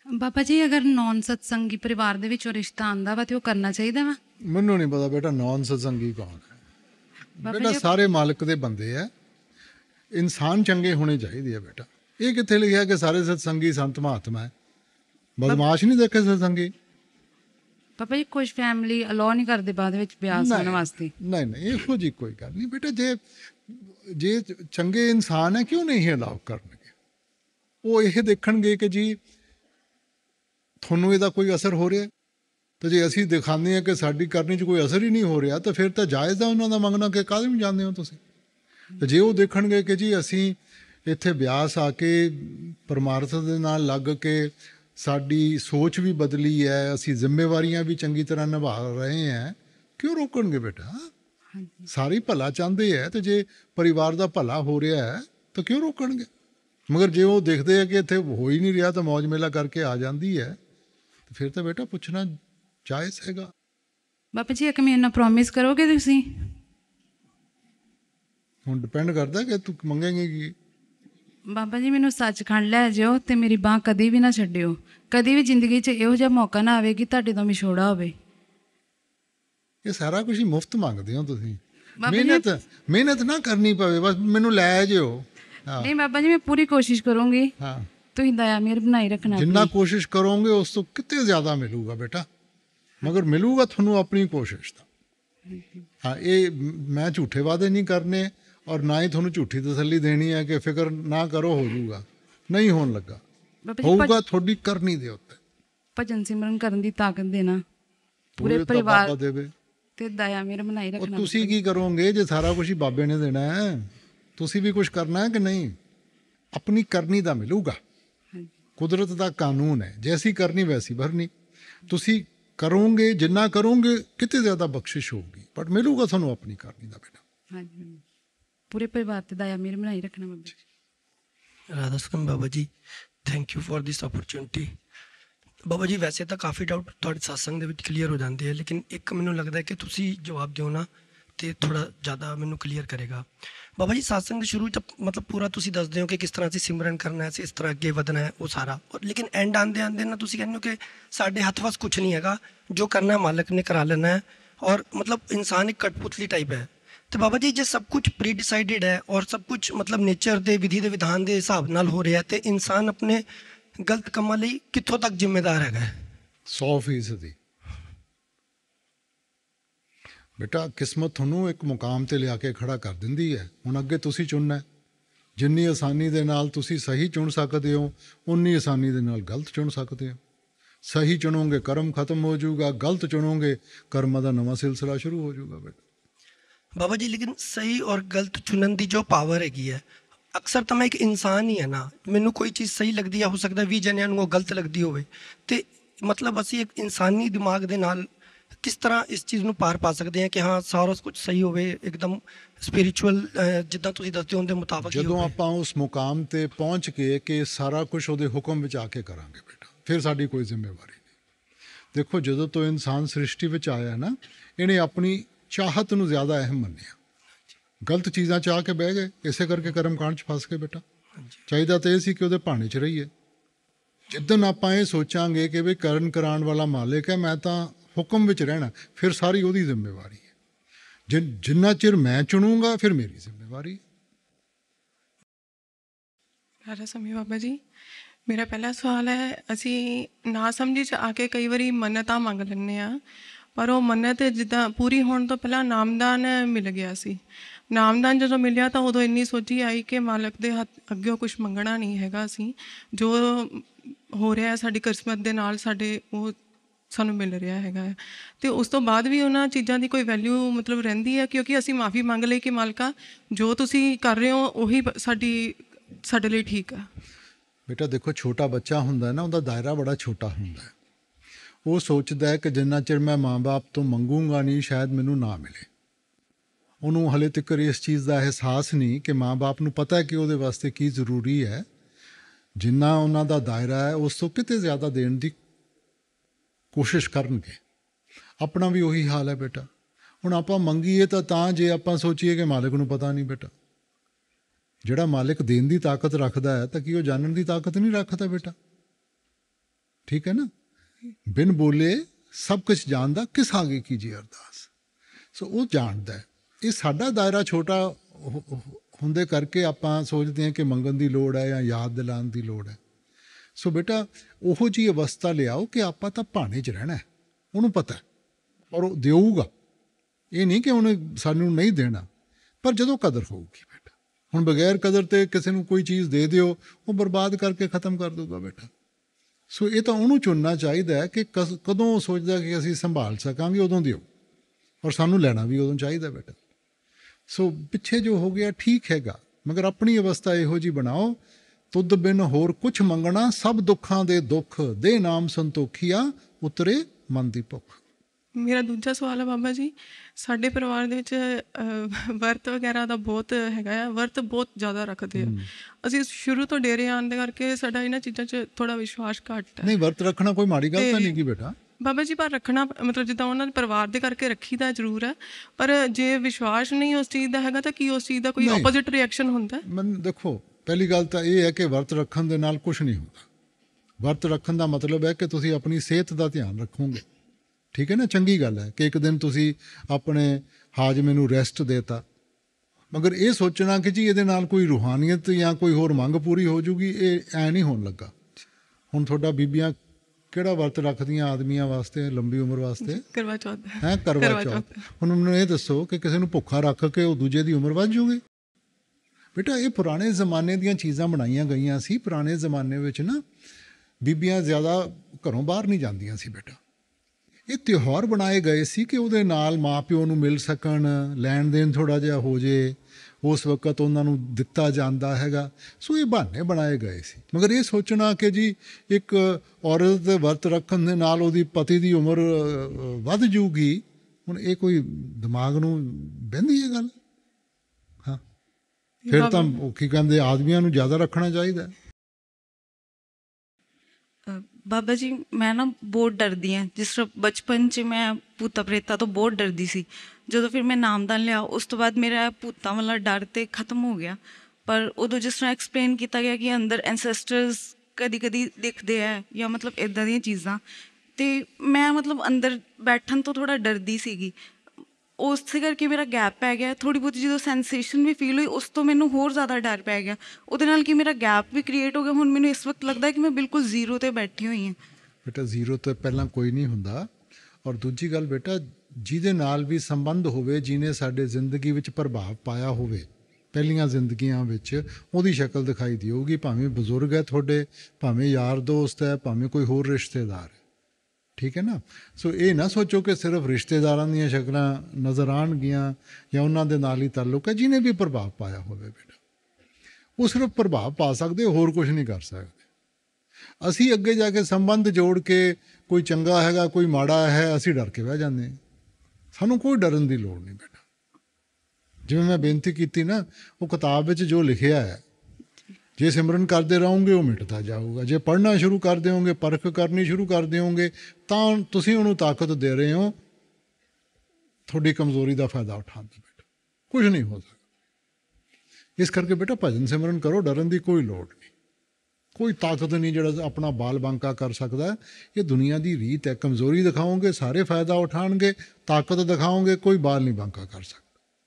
ਬਾਬਾ ਜੀ ਅਗਰ ਨੌਨ ਸਤਸੰਗੀ ਪਰਿਵਾਰ ਦੇ ਵਿੱਚੋਂ ਰਿਸ਼ਤਾ ਆਂਦਾ ਵਾ ਤੇ ਉਹ ਕਰਨਾ ਚਾਹੀਦਾ ਵਾ? ਮੈਨੂੰ ਨਹੀਂ ਪਤਾ ਬੇਟਾ ਨੌਨ ਸਤਸੰਗੀ ਕੌਣ ਹੈ। ਬੇਟਾ ਸਾਰੇ ਮਾਲਕ ਦੇ ਬੰਦੇ ਆ, ਇਨਸਾਨ ਚੰਗੇ ਹੋਣੇ ਚਾਹੀਦੇ ਆ ਬੇਟਾ। ਇਹ ਕਿੱਥੇ ਲਿਖਿਆ ਕਿ ਸਾਰੇ ਸਤਸੰਗੀ ਸੰਤ ਮਹਾਤਮਾ ਹੈ? ਬਦਮਾਸ਼ ਨਹੀਂ ਦੇਖੇ ਸਤਸੰਗੀ। ਬਾਬਾ ਜੀ ਕੁਝ ਫੈਮਿਲੀ ਅਲਾਉ ਨਹੀਂ ਕਰਦੇ ਬਾਅਦ ਵਿੱਚ ਬਿਆਸ ਹੋਣ ਵਾਸਤੇ। ਨਹੀਂ ਇਹੋ ਜਿਹੀ ਕੋਈ ਗੱਲ ਨਹੀਂ ਬੇਟਾ। ਜੇ ਚੰਗੇ ਇਨਸਾਨ ਹੈ ਕਿਉਂ ਨਹੀਂ ਅਲਾਉ ਕਰਨਗੇ? ਉਹ ਇਹ ਦੇਖਣਗੇ ਕਿ ਜੀ ਤੁਹਾਨੂੰ ਇਹਦਾ ਕੋਈ ਅਸਰ ਹੋ ਰਿਹਾ, ਤੇ ਜੇ ਅਸੀਂ ਦਿਖਾਉਂਦੇ ਹਾਂ ਕਿ ਸਾਡੀ ਕਰਨੀ 'ਚ ਕੋਈ ਅਸਰ ਹੀ ਨਹੀਂ ਹੋ ਰਿਹਾ ਤਾਂ ਫਿਰ ਤਾਂ ਜਾਇਜ਼ ਆ ਉਹਨਾਂ ਦਾ ਮੰਗਣਾ ਕਿ ਕਾਹਦੇ ਨੂੰ ਜਾਂਦੇ ਹੋ ਤੁਸੀਂ। ਤੇ ਜੇ ਉਹ ਦੇਖਣਗੇ ਕਿ ਜੀ ਅਸੀਂ ਇੱਥੇ ਬਿਆਸ ਆ ਕੇ ਪਰਮਾਰਥ ਦੇ ਨਾਲ ਲੱਗ ਕੇ ਸਾਡੀ ਸੋਚ ਵੀ ਬਦਲੀ ਹੈ, ਅਸੀਂ ਜ਼ਿੰਮੇਵਾਰੀਆਂ ਵੀ ਚੰਗੀ ਤਰ੍ਹਾਂ ਨਿਭਾ ਰਹੇ ਹਾਂ, ਕਿਉਂ ਰੋਕਣਗੇ ਬੇਟਾ? ਸਾਰੇ ਭਲਾ ਚਾਹੁੰਦੇ ਹੈ, ਤੇ ਜੇ ਪਰਿਵਾਰ ਦਾ ਭਲਾ ਹੋ ਰਿਹਾ ਹੈ ਤਾਂ ਕਿਉਂ ਰੋਕਣਗੇ? ਮਗਰ ਜੇ ਉਹ ਦੇਖਦੇ ਆ ਕਿ ਇੱਥੇ ਹੋ ਹੀ ਨਹੀਂ ਰਿਹਾ ਤਾਂ ਮੌਜ ਮੇਲਾ ਕਰਕੇ ਆ ਜਾਂਦੀ ਹੈ, ਤਾਂ ਫਿਰ ਤਾਂ ਬੇਟਾ ਪੁੱਛਣਾ ਜਾਇਜ਼ ਹੈਗਾ। ਬਾਬਾ ਜੀ ਇੱਕ ਮੈਨੂੰ ਪ੍ਰੋਮਿਸ ਕਰੋਗੇ ਤੁਸੀਂ? ਹੁਣ ਡਿਪੈਂਡ ਕਰਦਾ ਕਿ ਤੂੰ ਮੰਗੇਂਗੀ ਕੀ। ਬਾਬਾ ਜੀ ਮੈਨੂੰ ਸੱਚਖੰਡ ਲੈ ਜਾਓ ਤੇ ਮੇਰੀ ਬਾਂਹ ਕਦੀ ਵੀ ਨਾ ਛੱਡਿਓ। ਕਦੀ ਵੀ ਜ਼ਿੰਦਗੀ 'ਚ ਇਹੋ ਜਿਹਾ ਮੌਕਾ ਨਾ ਆਵੇ ਕਿ ਤੁਹਾਡੇ ਤੋਂ ਵਿਛੋੜਾ ਹੋਵੇ। ਇਹ ਸਾਰਾ ਕੁਝ ਹੀ ਮੁਫਤ ਮੰਗਦੇ ਹੋ ਤੁਸੀਂ। ਮਿਹਨਤ ਨਾ ਕਰਨੀ ਪਵੇ, ਬਸ ਮੈਨੂੰ ਲੈ ਜਿਓ। ਨਹੀਂ ਬਾਬਾ ਜੀ ਮੈਂ ਪੂਰੀ ਕੋਸ਼ਿਸ਼ ਕਰੂੰਗੀ। ਹਾਂ ਤੁਸੀਂ ਦਇਆ ਮਿਹਰ ਬਣਾਈ ਰੱਖਣਾ। ਜਿੰਨਾ ਕੋਸ਼ਿਸ਼ ਕਰੋਗੇ ਉਸ ਤੋਂ ਕਿਤੇ ਜ਼ਿਆਦਾ ਮਿਲੂਗਾ ਬੇਟਾ, ਮਗਰ ਮਿਲੂਗਾ ਤੁਹਾਨੂੰ ਆਪਣੀ ਕੋਸ਼ਿਸ਼ ਦਾ। ਹਾਂ ਇਹ ਮੈਂ ਝੂਠੇ ਵਾਅਦੇ ਨਹੀਂ ਕਰਨੇ ਔਰ ਨਾ ਹੀ ਤੁਹਾਨੂੰ ਝੂਠੀ ਤਸੱਲੀ ਦੇਣੀ ਹੈ ਕਿ ਫਿਕਰ ਨਾ ਕਰੋ ਹੋ ਜਾਊਗਾ। ਨਹੀਂ ਹੋਣ ਲੱਗਾ, ਹੋਊਗਾ ਤੁਹਾਡੀ ਕਰਨੀ ਦੇ ਉੱਤੇ। ਭਜਨ ਸਿਮਰਨ ਕਰਨ ਦੀ ਤਾਕਤ ਦੇਣਾ ਪੂਰੇ ਪਰਿਵਾਰ ਦੇਵੇ ਤੇ ਦਇਆ ਮਿਹਰ ਬਣਾਈ ਰੱਖਣਾ। ਤੁਸੀਂ ਕੀ ਕਰੋਗੇ ਜੇ ਸਾਰਾ ਕੁਝ ਹੀ ਬਾਬੇ ਨੇ ਦੇਣਾ ਹੈ? ਤੁਸੀਂ ਵੀ ਕੁਝ ਕਰਨਾ ਹੈ ਕਿ ਨਹੀਂ? ਆਪਣੀ ਕਰਨੀ ਦਾ ਮਿਲੂਗਾ। ਕੁਦਰਤ ਦਾ ਕਾਨੂੰਨ ਹੈ, ਜੈਸੀ ਕਰਨੀ ਵੈਸੀ ਭਰਨੀ। ਤੁਸੀਂ ਕਰੋਗੇ, ਜਿੰਨਾ ਕਰੋਗੇ ਕਿਤੇ ਜ਼ਿਆਦਾ ਬਖਸ਼ਿਸ਼ ਹੋਊਗੀ, ਬਟ ਮਿਲੂਗਾ ਤੁਹਾਨੂੰ ਆਪਣੀ ਕਰਨੀ ਦਾ ਬੇਟਾ। ਹਾਂਜੀ ਪੂਰੇ ਪਰਿਵਾਰ ਤੇ ਦਇਆ ਮਿਹਰ ਬਣਾਈ ਰੱਖਣਾ Baba ji. Radha Soami Baba ji, thank you for this opportunity. Baba ji ਵੈਸੇ ਤਾਂ ਕਾਫੀ ਡਾਊਟ ਤੁਹਾਡੇ ਸਤਸੰਗ ਦੇ ਵਿੱਚ ਕਲੀਅਰ ਹੋ ਜਾਂਦੇ ਆ, ਲੇਕਿਨ ਇੱਕ ਮੈਨੂੰ ਲੱਗਦਾ ਕਿ ਤੁਸੀਂ ਜਵਾਬ ਦਿਓ ਨਾ ਤੇ ਥੋੜ੍ਹਾ ਜ਼ਿਆਦਾ ਮੈਨੂੰ ਕਲੀਅਰ ਕਰੇਗਾ। ਬਾਬਾ ਜੀ ਸਤਸੰਗ ਦੇ ਸ਼ੁਰੂ 'ਚ ਮਤਲਬ ਪੂਰਾ ਤੁਸੀਂ ਦੱਸਦੇ ਹੋ ਕਿ ਕਿਸ ਤਰ੍ਹਾਂ ਅਸੀਂ ਸਿਮਰਨ ਕਰਨਾ ਹੈ, ਅਸੀਂ ਇਸ ਤਰ੍ਹਾਂ ਅੱਗੇ ਵਧਣਾ ਹੈ, ਉਹ ਸਾਰਾ। ਲੇਕਿਨ ਐਂਡ ਆਉਂਦੇ ਨਾ ਤੁਸੀਂ ਕਹਿੰਦੇ ਹੋ ਕਿ ਸਾਡੇ ਹੱਥ ਵੱਸ ਕੁਛ ਨਹੀਂ ਹੈਗਾ, ਜੋ ਕਰਨਾ ਮਾਲਕ ਨੇ ਕਰਾ ਲੈਣਾ ਹੈ, ਔਰ ਮਤਲਬ ਇਨਸਾਨ ਇੱਕ ਕਠਪੁਤਲੀ ਟਾਈਪ ਹੈ। ਤੇ ਬਾਬਾ ਜੀ ਜੇ ਸਭ ਕੁਝ ਪ੍ਰੀ ਡਿਸਾਈਡਡ ਹੈ ਔਰ ਸਭ ਕੁਝ ਮਤਲਬ ਨੇਚਰ ਦੇ ਵਿਧੀ ਦੇ ਵਿਧਾਨ ਦੇ ਹਿਸਾਬ ਨਾਲ ਹੋ ਰਿਹਾ, ਤੇ ਇਨਸਾਨ ਆਪਣੇ ਗਲਤ ਕੰਮਾਂ ਲਈ ਕਿੱਥੋਂ ਤੱਕ ਜ਼ਿੰਮੇਦਾਰ ਹੈਗਾ? 100% ਬੇਟਾ ਕਿਸਮਤ ਤੁਹਾਨੂੰ ਇੱਕ ਮੁਕਾਮ 'ਤੇ ਲਿਆ ਕੇ ਖੜਾ ਕਰ ਦਿੰਦੀ ਹੈ। ਹੁਣ ਅੱਗੇ ਤੁਸੀਂ ਚੁਣਨਾ। ਜਿੰਨੀ ਆਸਾਨੀ ਦੇ ਨਾਲ ਤੁਸੀਂ ਸਹੀ ਚੁਣ ਸਕਦੇ ਹੋ, ਉਨੀ ਆਸਾਨੀ ਦੇ ਨਾਲ ਗਲਤ ਚੁਣ ਸਕਦੇ ਹੋ। ਸਹੀ ਚੁਣੋਗੇ ਕਰਮ ਖਤਮ ਹੋ ਜਾਊਗਾ, ਗਲਤ ਚੁਣੋਗੇ ਕਰਮਾਂ ਦਾ ਨਵਾਂ ਸਿਲਸਿਲਾ ਸ਼ੁਰੂ ਹੋ ਜਾਊਗਾ ਬੇਟਾ। ਬਾਬਾ ਜੀ ਲੇਕਿਨ ਸਹੀ ਔਰ ਗਲਤ ਚੁਣਨ ਦੀ ਜੋ ਪਾਵਰ ਹੈਗੀ ਹੈ, ਅਕਸਰ ਤਾਂ ਮੈਂ ਇੱਕ ਇਨਸਾਨ ਹੀ ਹੈ ਨਾ, ਮੈਨੂੰ ਕੋਈ ਚੀਜ਼ ਸਹੀ ਲੱਗਦੀ ਹੈ, ਹੋ ਸਕਦਾ 20 ਜਣਿਆਂ ਨੂੰ ਉਹ ਗਲਤ ਲੱਗਦੀ ਹੋਵੇ, ਤੇ ਮਤਲਬ ਅਸੀਂ ਇੱਕ ਇਨਸਾਨੀ ਦਿਮਾਗ ਦੇ ਨਾਲ ਕਿਸ ਤਰ੍ਹਾਂ ਇਸ ਚੀਜ਼ ਨੂੰ ਪਾਰ ਪਾ ਸਕਦੇ ਹਾਂ ਕਿ ਹਾਂ ਸਾਰਾ ਕੁਝ ਸਹੀ ਹੋਵੇ, ਇੱਕਦਮ ਸਪਿਰਿਚੁਅਲ ਜਿੱਦਾਂ ਤੁਸੀਂ ਦੱਸਦੇ ਹੋ ਉਹਦੇ ਮੁਤਾਬਕ? ਜਦੋਂ ਆਪਾਂ ਉਸ ਮੁਕਾਮ 'ਤੇ ਪਹੁੰਚ ਕੇ ਕਿ ਸਾਰਾ ਕੁਝ ਉਹਦੇ ਹੁਕਮ ਵਿੱਚ ਆ ਕੇ ਕਰਾਂਗੇ ਬੇਟਾ, ਫਿਰ ਸਾਡੀ ਕੋਈ ਜ਼ਿੰਮੇਵਾਰੀ ਨਹੀਂ। ਦੇਖੋ ਜਦੋਂ ਤੋਂ ਇਨਸਾਨ ਸ੍ਰਿਸ਼ਟੀ ਵਿੱਚ ਆਇਆ ਨਾ, ਇਹਨੇ ਆਪਣੀ ਚਾਹਤ ਨੂੰ ਜ਼ਿਆਦਾ ਅਹਿਮ ਮੰਨਿਆ। ਗਲਤ ਚੀਜ਼ਾਂ 'ਚ ਆ ਕੇ ਬਹਿ ਗਏ, ਇਸੇ ਕਰਕੇ ਕਰਮਕਾਂਡ 'ਚ ਫਸ ਗਏ ਬੇਟਾ। ਚਾਹੀਦਾ ਤਾਂ ਇਹ ਸੀ ਕਿ ਉਹਦੇ ਭਾਣੇ 'ਚ ਰਹੀਏ। ਜਿੱਦਣ ਆਪਾਂ ਇਹ ਸੋਚਾਂਗੇ ਕਿ ਵੀ ਕਰਨ ਕਰਾਉਣ ਵਾਲਾ ਮਾਲਿਕ ਹੈ, ਮੈਂ ਤਾਂ ਹੁਕਮ ਵਿੱਚ ਰਹਿਣਾ, ਫਿਰ ਸਾਰੀ ਉਹਦੀ ਜ਼ਿੰਮੇਵਾਰੀ ਹੈ। ਜਿੰਨਾ ਚਿਰ ਮੈਂ ਚੁਣੂੰਗਾ ਫਿਰ ਮੇਰੀ ਜ਼ਿੰਮੇਵਾਰੀ। ਰਾਧਾ ਸਵਾਮੀ ਬਾਬਾ ਜੀ, ਮੇਰਾ ਪਹਿਲਾ ਸਵਾਲ ਹੈ, ਅਸੀਂ ਨਾ ਸਮਝੀ 'ਚ ਆ ਕੇ ਕਈ ਵਾਰੀ ਮੰਨਤਾਂ ਮੰਗ ਲੈਂਦੇ ਹਾਂ, ਪਰ ਉਹ ਮੰਨਤ ਜਿੱਦਾਂ ਪੂਰੀ ਹੋਣ ਤੋਂ ਪਹਿਲਾਂ ਨਾਮਦਾਨ ਮਿਲ ਗਿਆ ਸੀ। ਨਾਮਦਾਨ ਜਦੋਂ ਮਿਲਿਆ ਤਾਂ ਉਦੋਂ ਇੰਨੀ ਸੋਚੀ ਆਈ ਕਿ ਮਾਲਕ ਦੇ ਅੱਗੇ ਕੁਛ ਮੰਗਣਾ ਨਹੀਂ ਹੈਗਾ। ਅਸੀਂ ਜੋ ਹੋ ਰਿਹਾ ਸਾਡੀ ਕਿਸਮਤ ਦੇ ਨਾਲ ਸਾਡੇ ਉਹ ਸਾਨੂੰ ਮਿਲ ਰਿਹਾ ਹੈਗਾ। ਅਤੇ ਉਸ ਤੋਂ ਬਾਅਦ ਵੀ ਉਹਨਾਂ ਚੀਜ਼ਾਂ ਦੀ ਕੋਈ ਵੈਲਿਊ ਮਤਲਬ ਰਹਿੰਦੀ ਹੈ, ਕਿਉਂਕਿ ਅਸੀਂ ਮਾਫੀ ਮੰਗ ਲਈ ਕਿ ਮਾਲਕਾ ਜੋ ਤੁਸੀਂ ਕਰ ਰਹੇ ਹੋ ਉਹੀ ਸਾਡੇ ਲਈ ਠੀਕ ਆ। ਬੇਟਾ ਦੇਖੋ ਛੋਟਾ ਬੱਚਾ ਹੁੰਦਾ ਨਾ, ਉਹਦਾ ਦਾਇਰਾ ਬੜਾ ਛੋਟਾ ਹੁੰਦਾ। ਉਹ ਸੋਚਦਾ ਹੈ ਕਿ ਜਿੰਨਾ ਚਿਰ ਮੈਂ ਮਾਂ ਬਾਪ ਤੋਂ ਮੰਗੂੰਗਾ ਨਹੀਂ ਸ਼ਾਇਦ ਮੈਨੂੰ ਨਾ ਮਿਲੇ। ਉਹਨੂੰ ਹਲੇ ਤੱਕ ਇਸ ਚੀਜ਼ ਦਾ ਅਹਿਸਾਸ ਨਹੀਂ ਕਿ ਮਾਂ ਬਾਪ ਨੂੰ ਪਤਾ ਹੈ ਕਿ ਉਹਦੇ ਵਾਸਤੇ ਕੀ ਜ਼ਰੂਰੀ ਹੈ। ਜਿੰਨਾ ਉਹਨਾਂ ਦਾ ਦਾਇਰਾ ਹੈ ਉਸ ਤੋਂ ਕਿਤੇ ਜ਼ਿਆਦਾ ਦੇਣ ਦੀ ਕੋਸ਼ਿਸ਼ ਕਰਨਗੇ। ਆਪਣਾ ਵੀ ਉਹੀ ਹਾਲ ਹੈ ਬੇਟਾ। ਹੁਣ ਆਪਾਂ ਮੰਗੀਏ ਤਾਂ ਜੇ ਆਪਾਂ ਸੋਚੀਏ ਕਿ ਮਾਲਿਕ ਨੂੰ ਪਤਾ ਨਹੀਂ ਬੇਟਾ। ਜਿਹੜਾ ਮਾਲਿਕ ਦੇਣ ਦੀ ਤਾਕਤ ਰੱਖਦਾ ਹੈ ਤਾਂ ਕੀ ਉਹ ਜਾਣਨ ਦੀ ਤਾਕਤ ਨਹੀਂ ਰੱਖਦਾ ਬੇਟਾ? ठीक है ना। बिन बोले सब कुछ जानदा, किस आगे कीजिए अरदास। सो वो जानदा है। ये साडा दायरा छोटा ਹੁੰਦੇ ਕਰਕੇ ਆਪਾਂ ਸੋਚਦੇ ਹਾਂ ਕਿ ਮੰਗਣ ਦੀ ਲੋੜ ਹੈ ਜਾਂ ਯਾਦ ਦਿਲਾਉਣ ਦੀ ਲੋੜ ਹੈ। ਸੋ ਬੇਟਾ ਉਹੋ ਜਿਹੀ ਅਵਸਥਾ ਲਿਆਓ ਕਿ ਆਪਾਂ ਤਾਂ ਭਾਣੇ 'ਚ ਰਹਿਣਾ, ਉਹਨੂੰ ਪਤਾ ਔਰ ਉਹ ਦੇਊਗਾ। ਇਹ ਨਹੀਂ ਕਿ ਉਹਨੇ ਸਾਨੂੰ ਨਹੀਂ ਦੇਣਾ, ਪਰ ਜਦੋਂ ਕਦਰ ਹੋਊਗੀ ਬੇਟਾ। ਹੁਣ ਬਗੈਰ ਕਦਰ ਤੇ ਕਿਸੇ ਨੂੰ ਕੋਈ ਚੀਜ਼ ਦੇ ਦਿਓ, ਉਹ ਬਰਬਾਦ ਕਰਕੇ ਖ਼ਤਮ ਕਰ ਦਊਗਾ ਬੇਟਾ। ਸੋ ਇਹ ਤਾਂ ਉਹਨੂੰ ਚੁਣਨਾ ਚਾਹੀਦਾ ਹੈ ਕਿ ਕਦੋਂ ਸੋਚਦਾ ਕਿ ਅਸੀਂ ਸੰਭਾਲ ਸਕਾਂਗੇ, ਉਦੋਂ ਦਿਓ, ਔਰ ਸਾਨੂੰ ਲੈਣਾ ਵੀ ਉਦੋਂ ਚਾਹੀਦਾ ਬੇਟਾ। ਸੋ ਪਿੱਛੇ ਜੋ ਹੋ ਗਿਆ ਠੀਕ ਹੈਗਾ, ਮਗਰ ਆਪਣੀ ਅਵਸਥਾ ਇਹੋ ਜਿਹੀ ਬਣਾਓ, ਤੁਧ ਬਿਨ ਹੋਰ ਕੁਛ ਮੰਗਣਾ, ਸਭ ਦੁੱਖਾਂ ਦੇ ਦੁੱਖ ਦੇ ਨਾਮ ਸੰਤੋਖੀਆ, ਉਤਰੇ ਮਨ ਦੀ ਭੁੱਖ। ਮੇਰਾ ਦੂਜਾ ਸਵਾਲ ਹੈ ਬਾਬਾ ਜੀ, ਸਾਡੇ ਪਰਿਵਾਰ ਦੇ ਵਿੱਚ ਵਰਤ ਵਗੈਰਾ ਦਾ ਬਹੁਤ ਹੈਗਾ ਆ, ਵਰਤ ਬਹੁਤ ਜ਼ਿਆਦਾ ਰੱਖਦੇ ਆ। ਅਸੀਂ ਸ਼ੁਰੂ ਤੋਂ ਡੇਰੇ ਆਉਣ ਦੇ ਕਰਕੇ ਸਾਡਾ ਇਹਨਾਂ ਚੀਜ਼ਾਂ 'ਚ ਥੋੜ੍ਹਾ ਵਿਸ਼ਵਾਸ ਘੱਟ ਹੈ। ਨਹੀਂ, ਵਰਤ ਰੱਖਣਾ ਕੋਈ ਮਾੜੀ ਗੱਲ ਤਾਂ ਨਹੀਂ ਗੀ ਬੇਟਾ ਬਾਬਾ ਜੀ, ਪਰ ਰੱਖਣਾ ਮਤਲਬ ਜਿੱਦਾਂ ਉਹਨਾਂ ਦੇ ਪਰਿਵਾਰ ਦੇ ਕਰਕੇ ਰੱਖੀਦਾ ਜ਼ਰੂਰ ਹੈ, ਪਰ ਜੇ ਵਿਸ਼ਵਾਸ ਨਹੀਂ ਉਸ ਚੀਜ਼ ਦਾ ਹੈਗਾ ਤਾਂ ਕੀ ਉਸ ਚੀਜ਼ ਦਾ ਕੋਈ ਆਪੋਜ਼ਿਟ ਰਿਐਕਸ਼ਨ ਹੁੰਦਾ? ਮੈਨੂੰ ਦੇਖੋ, ਪਹਿਲੀ ਗੱਲ ਤਾਂ ਇਹ ਹੈ ਕਿ ਵਰਤ ਰੱਖਣ ਦੇ ਨਾਲ ਕੁਛ ਨਹੀਂ ਹੁੰਦਾ। ਵਰਤ ਰੱਖਣ ਦਾ ਮਤਲਬ ਹੈ ਕਿ ਤੁਸੀਂ ਆਪਣੀ ਸਿਹਤ ਦਾ ਧਿਆਨ ਰੱਖੋਗੇ, ਠੀਕ ਹੈ ਨਾ। ਚੰਗੀ ਗੱਲ ਹੈ ਕਿ ਇੱਕ ਦਿਨ ਤੁਸੀਂ ਆਪਣੇ ਹਾਜ਼ਮੇ ਨੂੰ ਰੈਸਟ ਦੇਤਾ, ਮਗਰ ਇਹ ਸੋਚਣਾ ਕਿ ਜੀ ਇਹਦੇ ਨਾਲ ਕੋਈ ਰੂਹਾਨੀਅਤ ਜਾਂ ਕੋਈ ਹੋਰ ਮੰਗ ਪੂਰੀ ਹੋ ਜੂਗੀ, ਇਹ ਐਂ ਨਹੀਂ ਹੋਣ ਲੱਗਾ। ਹੁਣ ਤੁਹਾਡਾ ਬੀਬੀਆਂ ਕਿਹੜਾ ਵਰਤ ਰੱਖਦੀਆਂ ਆਦਮੀਆਂ ਵਾਸਤੇ, ਲੰਬੀ ਉਮਰ ਵਾਸਤੇ? ਕਰਵਾ ਚੌਥ ਹੈ, ਕਰਵਾ ਚੌਥ। ਹੁਣ ਮੈਨੂੰ ਇਹ ਦੱਸੋ ਕਿ ਕਿਸੇ ਨੂੰ ਭੁੱਖਾ ਰੱਖ ਕੇ ਉਹ ਦੂਜੇ ਦੀ ਉਮਰ ਵੱਧ ਜੂਗੀ? ਬੇਟਾ ਇਹ ਪੁਰਾਣੇ ਜ਼ਮਾਨੇ ਦੀਆਂ ਚੀਜ਼ਾਂ ਬਣਾਈਆਂ ਗਈਆਂ ਸੀ। ਪੁਰਾਣੇ ਜ਼ਮਾਨੇ ਵਿੱਚ ਨਾ ਬੀਬੀਆਂ ਜ਼ਿਆਦਾ ਘਰੋਂ ਬਾਹਰ ਨਹੀਂ ਜਾਂਦੀਆਂ ਸੀ ਬੇਟਾ। ਇਹ ਤਿਉਹਾਰ ਬਣਾਏ ਗਏ ਸੀ ਕਿ ਉਹਦੇ ਨਾਲ ਮਾਂ ਪਿਓ ਨੂੰ ਮਿਲ ਸਕਣ, ਲੈਣ ਦੇਣ ਥੋੜ੍ਹਾ ਜਿਹਾ ਹੋ ਜੇ, ਉਸ ਵਕਤ ਉਹਨਾਂ ਨੂੰ ਦਿੱਤਾ ਜਾਂਦਾ ਹੈਗਾ। ਸੋ ਇਹ ਬਹਾਨੇ ਬਣਾਏ ਗਏ ਸੀ। ਮਗਰ ਇਹ ਸੋਚਣਾ ਕਿ ਜੀ ਇੱਕ ਔਰਤ ਦੇ ਵਰਤ ਰੱਖਣ ਦੇ ਨਾਲ ਉਹਦੀ ਪਤੀ ਦੀ ਉਮਰ ਵੱਧ ਜੂਗੀ, ਹੁਣ ਇਹ ਕੋਈ ਦਿਮਾਗ ਨੂੰ ਬਹਿੰਦੀ ਹੈ ਗੱਲ? ਹਾਂ, ਫਿਰ ਤਾਂ ਉਹ ਕੀ ਕਹਿੰਦੇ, ਆਦਮੀਆਂ ਨੂੰ ਜ਼ਿਆਦਾ ਰੱਖਣਾ ਚਾਹੀਦਾ। ਬਾਬਾ ਜੀ, ਮੈਂ ਨਾ ਬਹੁਤ ਡਰਦੀ ਹਾਂ। ਜਿਸ ਤਰ੍ਹਾਂ ਬਚਪਨ 'ਚ ਮੈਂ ਭੂਤਾਂ ਪ੍ਰੇਤਾਂ ਤੋਂ ਬਹੁਤ ਡਰਦੀ ਸੀ। ਜਦੋਂ ਫਿਰ ਮੈਂ ਨਾਮਦਾਨ ਲਿਆ, ਉਸ ਤੋਂ ਬਾਅਦ ਮੇਰਾ ਭੂਤਾਂ ਵਾਲਾ ਡਰ ਤਾਂ ਖਤਮ ਹੋ ਗਿਆ। ਪਰ ਉਦੋਂ ਜਿਸ ਤਰ੍ਹਾਂ ਐਕਸਪਲੇਨ ਕੀਤਾ ਗਿਆ ਕਿ ਅੰਦਰ ਐਨਸੈਸਟਰਸ ਕਦੀ ਕਦੀ ਦਿਖਦੇ ਹੈ ਜਾਂ ਮਤਲਬ ਇੱਦਾਂ ਦੀਆਂ ਚੀਜ਼ਾਂ, ਅਤੇ ਮੈਂ ਮਤਲਬ ਅੰਦਰ ਬੈਠਣ ਤੋਂ ਥੋੜ੍ਹਾ ਡਰਦੀ ਸੀਗੀ। ਉਸੇ ਕਰਕੇ ਮੇਰਾ ਗੈਪ ਪੈ ਗਿਆ। ਥੋੜ੍ਹੀ ਬਹੁਤੀ ਜਦੋਂ ਸੈਂਸੇਸ਼ਨ ਵੀ ਫੀਲ ਹੋਈ, ਉਸ ਤੋਂ ਮੈਨੂੰ ਹੋਰ ਜ਼ਿਆਦਾ ਡਰ ਪੈ ਗਿਆ। ਉਹਦੇ ਨਾਲ ਕਿ ਮੇਰਾ ਗੈਪ ਵੀ ਕ੍ਰੀਏਟ ਹੋ ਗਿਆ। ਹੁਣ ਮੈਨੂੰ ਇਸ ਵਕਤ ਲੱਗਦਾ ਕਿ ਮੈਂ ਬਿਲਕੁਲ ਜ਼ੀਰੋ 'ਤੇ ਬੈਠੀ ਹੋਈ ਹਾਂ। ਬੇਟਾ ਜ਼ੀਰੋ ਤੋਂ ਪਹਿਲਾਂ ਕੋਈ ਨਹੀਂ ਹੁੰਦਾ। ਔਰ ਦੂਜੀ ਗੱਲ ਬੇਟਾ, ਜਿਹਦੇ ਨਾਲ ਵੀ ਸੰਬੰਧ ਹੋਵੇ, ਜਿਹਨੇ ਸਾਡੇ ਜ਼ਿੰਦਗੀ ਵਿੱਚ ਪ੍ਰਭਾਵ ਪਾਇਆ ਹੋਵੇ ਪਹਿਲੀਆਂ ਜ਼ਿੰਦਗੀਆਂ ਵਿੱਚ, ਉਹਦੀ ਸ਼ਕਲ ਦਿਖਾਈ ਦੇਊਗੀ। ਭਾਵੇਂ ਬਜ਼ੁਰਗ ਹੈ ਤੁਹਾਡੇ, ਭਾਵੇਂ ਯਾਰ ਦੋਸਤ ਹੈ, ਭਾਵੇਂ ਕੋਈ ਹੋਰ ਰਿਸ਼ਤੇਦਾਰ ਹੈ, ਠੀਕ ਹੈ ਨਾ। ਸੋ ਇਹ ਨਾ ਸੋਚੋ ਕਿ ਸਿਰਫ ਰਿਸ਼ਤੇਦਾਰਾਂ ਦੀਆਂ ਸ਼ਕਲਾਂ ਨਜ਼ਰ ਆਉਣਗੀਆਂ ਜਾਂ ਉਹਨਾਂ ਦੇ ਨਾਲ ਹੀ ਤਾਲੁਕ ਹੈ। ਜਿਹਨੇ ਵੀ ਪ੍ਰਭਾਵ ਪਾਇਆ ਹੋਵੇ ਬੇਟਾ, ਉਹ ਸਿਰਫ ਪ੍ਰਭਾਵ ਪਾ ਸਕਦੇ, ਹੋਰ ਕੁਝ ਨਹੀਂ ਕਰ ਸਕਦੇ। ਅਸੀਂ ਅੱਗੇ ਜਾ ਕੇ ਸੰਬੰਧ ਜੋੜ ਕੇ ਕੋਈ ਚੰਗਾ ਹੈਗਾ, ਕੋਈ ਮਾੜਾ ਹੈ, ਅਸੀਂ ਡਰ ਕੇ ਬਹਿ ਜਾਂਦੇ ਹਾਂ। ਸਾਨੂੰ ਕੋਈ ਡਰਨ ਦੀ ਲੋੜ ਨਹੀਂ ਬੇਟਾ। ਜਿਵੇਂ ਮੈਂ ਬੇਨਤੀ ਕੀਤੀ ਨਾ, ਉਹ ਕਿਤਾਬ ਵਿੱਚ ਜੋ ਲਿਖਿਆ ਹੈ, ਜੇ ਸਿਮਰਨ ਕਰਦੇ ਰਹੋਗੇ ਉਹ ਮਿਟਦਾ ਜਾਊਗਾ। ਜੇ ਪੜ੍ਹਨਾ ਸ਼ੁਰੂ ਕਰ ਦਿਓਗੇ, ਪਰਖ ਕਰਨੀ ਸ਼ੁਰੂ ਕਰ ਦਿਓਗੇ, ਤਾਂ ਤੁਸੀਂ ਉਹਨੂੰ ਤਾਕਤ ਦੇ ਰਹੇ ਹੋ ਤੁਹਾਡੀ ਕਮਜ਼ੋਰੀ ਦਾ ਫਾਇਦਾ ਉਠਾਉਣ ਦਾ। ਬੇਟਾ ਕੁਝ ਨਹੀਂ ਹੋ ਸਕਦਾ। ਇਸ ਕਰਕੇ ਬੇਟਾ ਭਜਨ ਸਿਮਰਨ ਕਰੋ, ਡਰਨ ਦੀ ਕੋਈ ਲੋੜ ਨਹੀਂ। ਕੋਈ ਤਾਕਤ ਨਹੀਂ ਜਿਹੜਾ ਆਪਣਾ ਬਾਲ ਬਾਂਕਾ ਕਰ ਸਕਦਾ। ਇਹ ਦੁਨੀਆ ਦੀ ਰੀਤ ਹੈ। ਕਮਜ਼ੋਰੀ ਦਿਖਾਓਗੇ ਸਾਰੇ ਫਾਇਦਾ ਉਠਾਉਣਗੇ, ਤਾਕਤ ਦਿਖਾਓਗੇ ਕੋਈ ਬਾਲ ਨਹੀਂ ਬਾਂਕਾ ਕਰ ਸਕਦਾ।